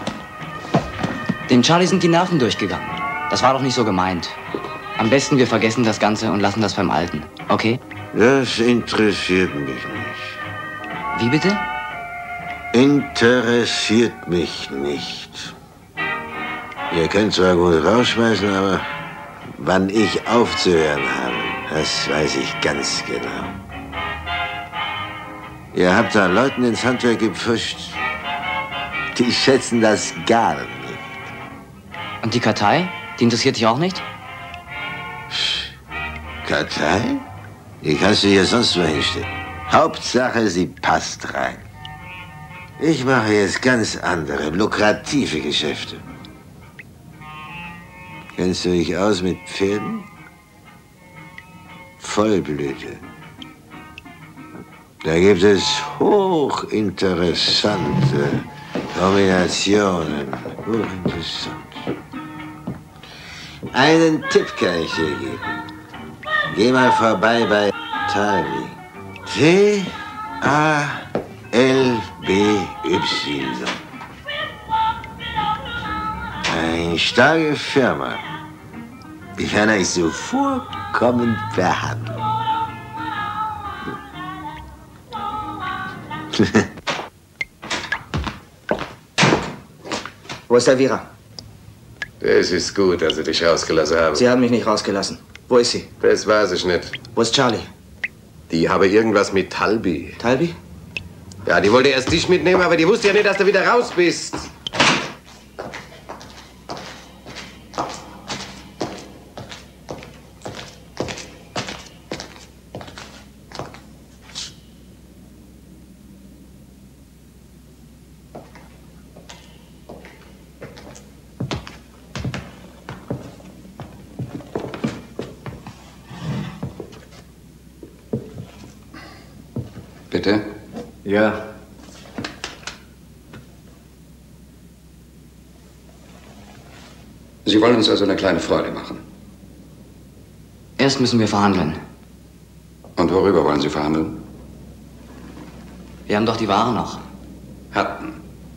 Dem Charlie sind die Nerven durchgegangen. Das war doch nicht so gemeint. Am besten, wir vergessen das Ganze und lassen das beim Alten. Okay? Das interessiert mich nicht. Wie bitte? Interessiert mich nicht. Ihr könnt zwar gut rausschmeißen, aber wann ich aufzuhören habe, das weiß ich ganz genau. Ihr habt da Leuten ins Handwerk gepfuscht, die schätzen das gar nicht. Und die Kartei? Die interessiert dich auch nicht? Kartei? Die kannst du hier sonst wo hinstellen. Hauptsache, sie passt rein. Ich mache jetzt ganz andere, lukrative Geschäfte. Kennst du dich aus mit Pferden? Vollblüte. Da gibt es hochinteressante Kombinationen. Hochinteressant. Einen Tipp kann ich dir geben. Geh mal vorbei bei Talby. T A L B Y. Eine starke Firma. Die kann euch so vollkommen behandeln. Wo ist Elvira? Es ist gut, dass Sie dich rausgelassen haben. Sie haben mich nicht rausgelassen. Wo ist sie? Das weiß ich nicht. Wo ist Charlie? Die habe irgendwas mit Talby. Talby? Ja, die wollte erst dich mitnehmen, aber die wusste ja nicht, dass du wieder raus bist. Bitte? Ja. Sie wollen uns also eine kleine Freude machen. Erst müssen wir verhandeln. Und worüber wollen Sie verhandeln? Wir haben doch die Ware noch. Hatten.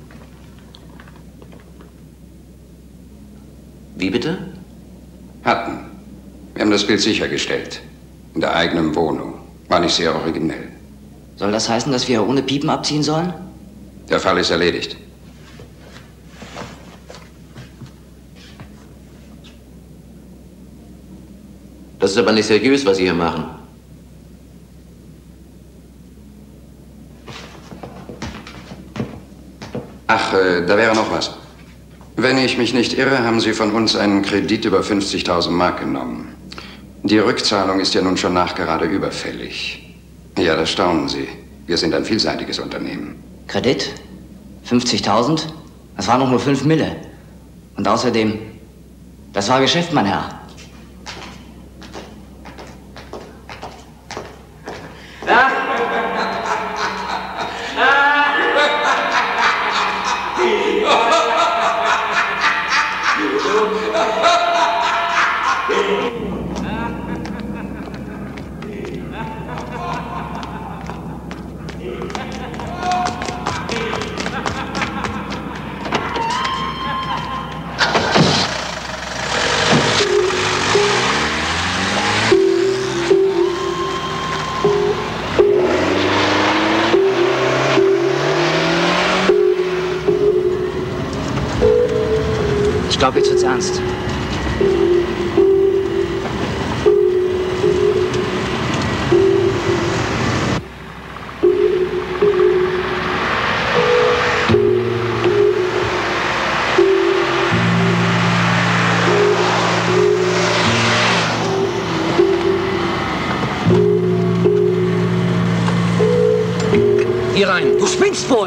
Wie bitte? Hatten. Wir haben das Bild sichergestellt. In der eigenen Wohnung. War nicht sehr originell. Soll das heißen, dass wir ohne Piepen abziehen sollen? Der Fall ist erledigt. Das ist aber nicht seriös, was Sie hier machen. Ach, äh, da wäre noch was. Wenn ich mich nicht irre, haben Sie von uns einen Kredit über fünfzigtausend Mark genommen. Die Rückzahlung ist ja nun schon nachgerade überfällig. Ja, das staunen Sie. Wir sind ein vielseitiges Unternehmen. Kredit? fünfzigtausend? Das waren doch nur fünf Mille. Und außerdem, das war Geschäft, mein Herr. Ich glaube, jetzt wird's ernst. Geh rein. Du spinnst wohl.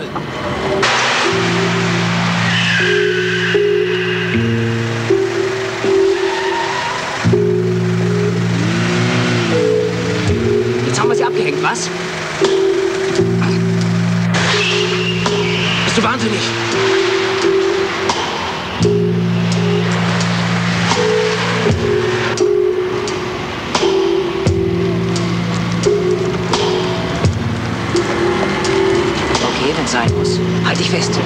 Jetzt haben wir sie abgehängt, was? Bist du wahnsinnig? Okay, wenn es sein muss. Halt dich fest.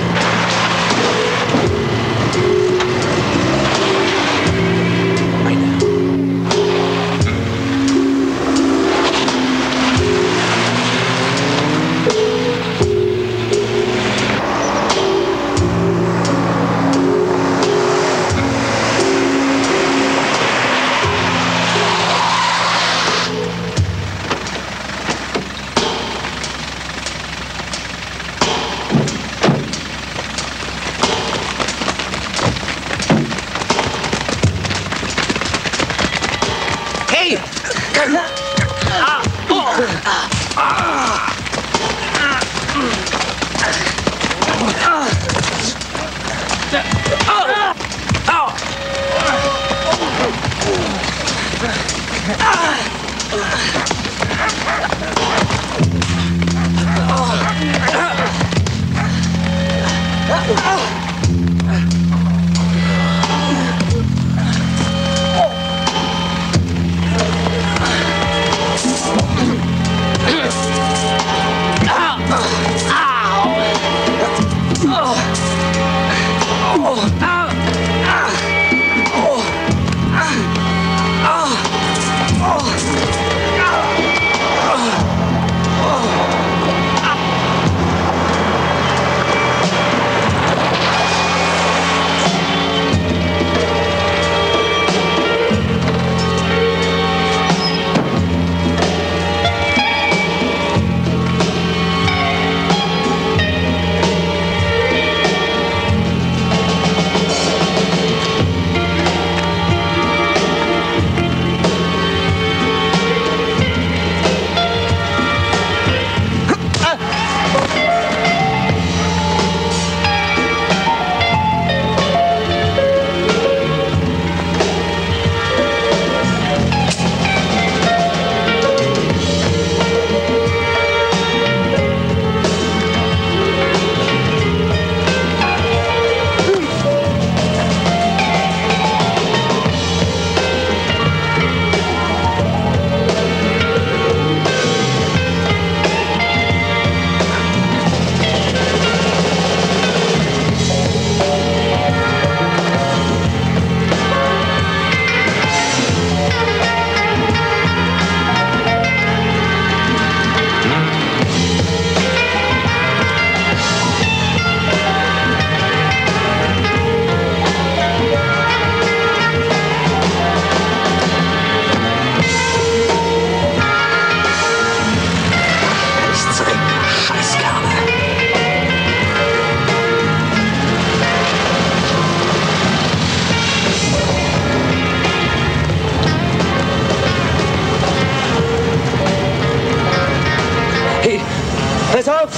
Pass auf!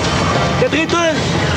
Der dreht durch!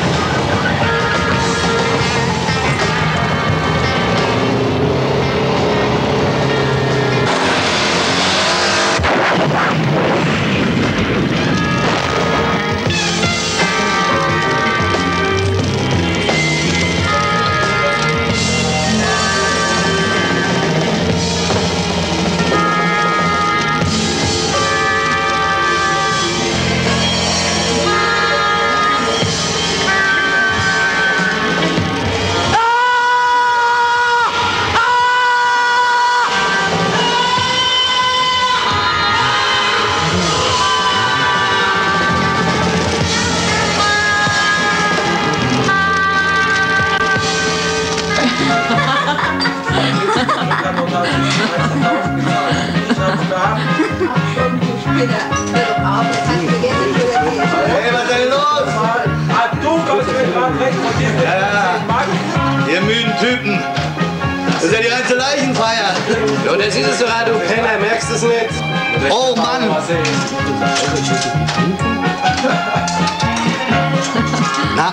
Hey, was ist denn los? Du kommst mir gerade recht von dir. Ja, ja. Ihr müden Typen. Das ist ja die ganze Leichenfeier. Und das ist es sogar, du Penner, merkst es nicht? Oh Mann.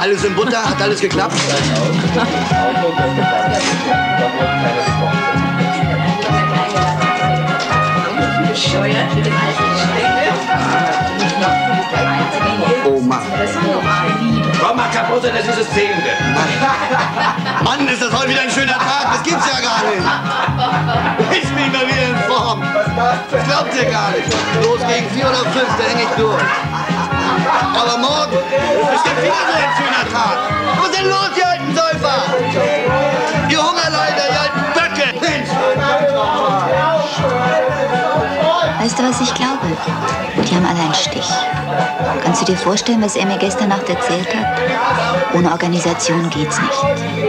alles in Butter? Hat alles geklappt? Oh Mann. Komm mal kaputt, das ist das Zehnte. Mann, ist das heute wieder ein schöner Tag? Das gibt's ja gar nicht. Ich bin mal wieder in Form. Das glaubt ihr gar nicht. Los gegen vier oder fünf, da häng ich durch. Aber morgen ist bestimmt wieder so ein schöner Tag. Was ist denn los, ihr alten Säufer? Ihr Hungerleider, ihr alten Böcke. Mensch. Weißt du, was ich glaube? Die haben alle einen Stich. Kannst du dir vorstellen, was er mir gestern Nacht erzählt hat? Ohne Organisation geht's nicht.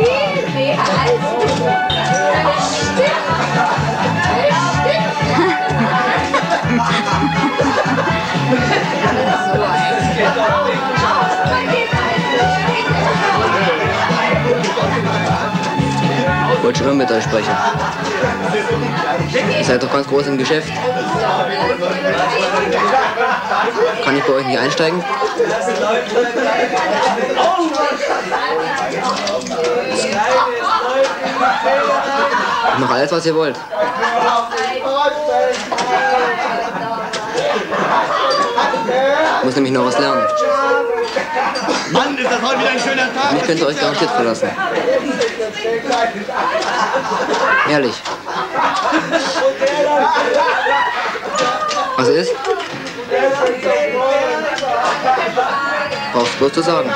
Ich wollte schon immer mit euch sprechen. Ihr seid doch ganz groß im Geschäft. Kann ich bei euch nicht einsteigen? Ich mache alles, was ihr wollt. Ich muss nämlich noch was lernen. Mann, ist das heute wieder ein schöner Tag. Mich könnt ihr euch garantiert verlassen. Ehrlich. Was ist? Brauchst du bloß zu sagen.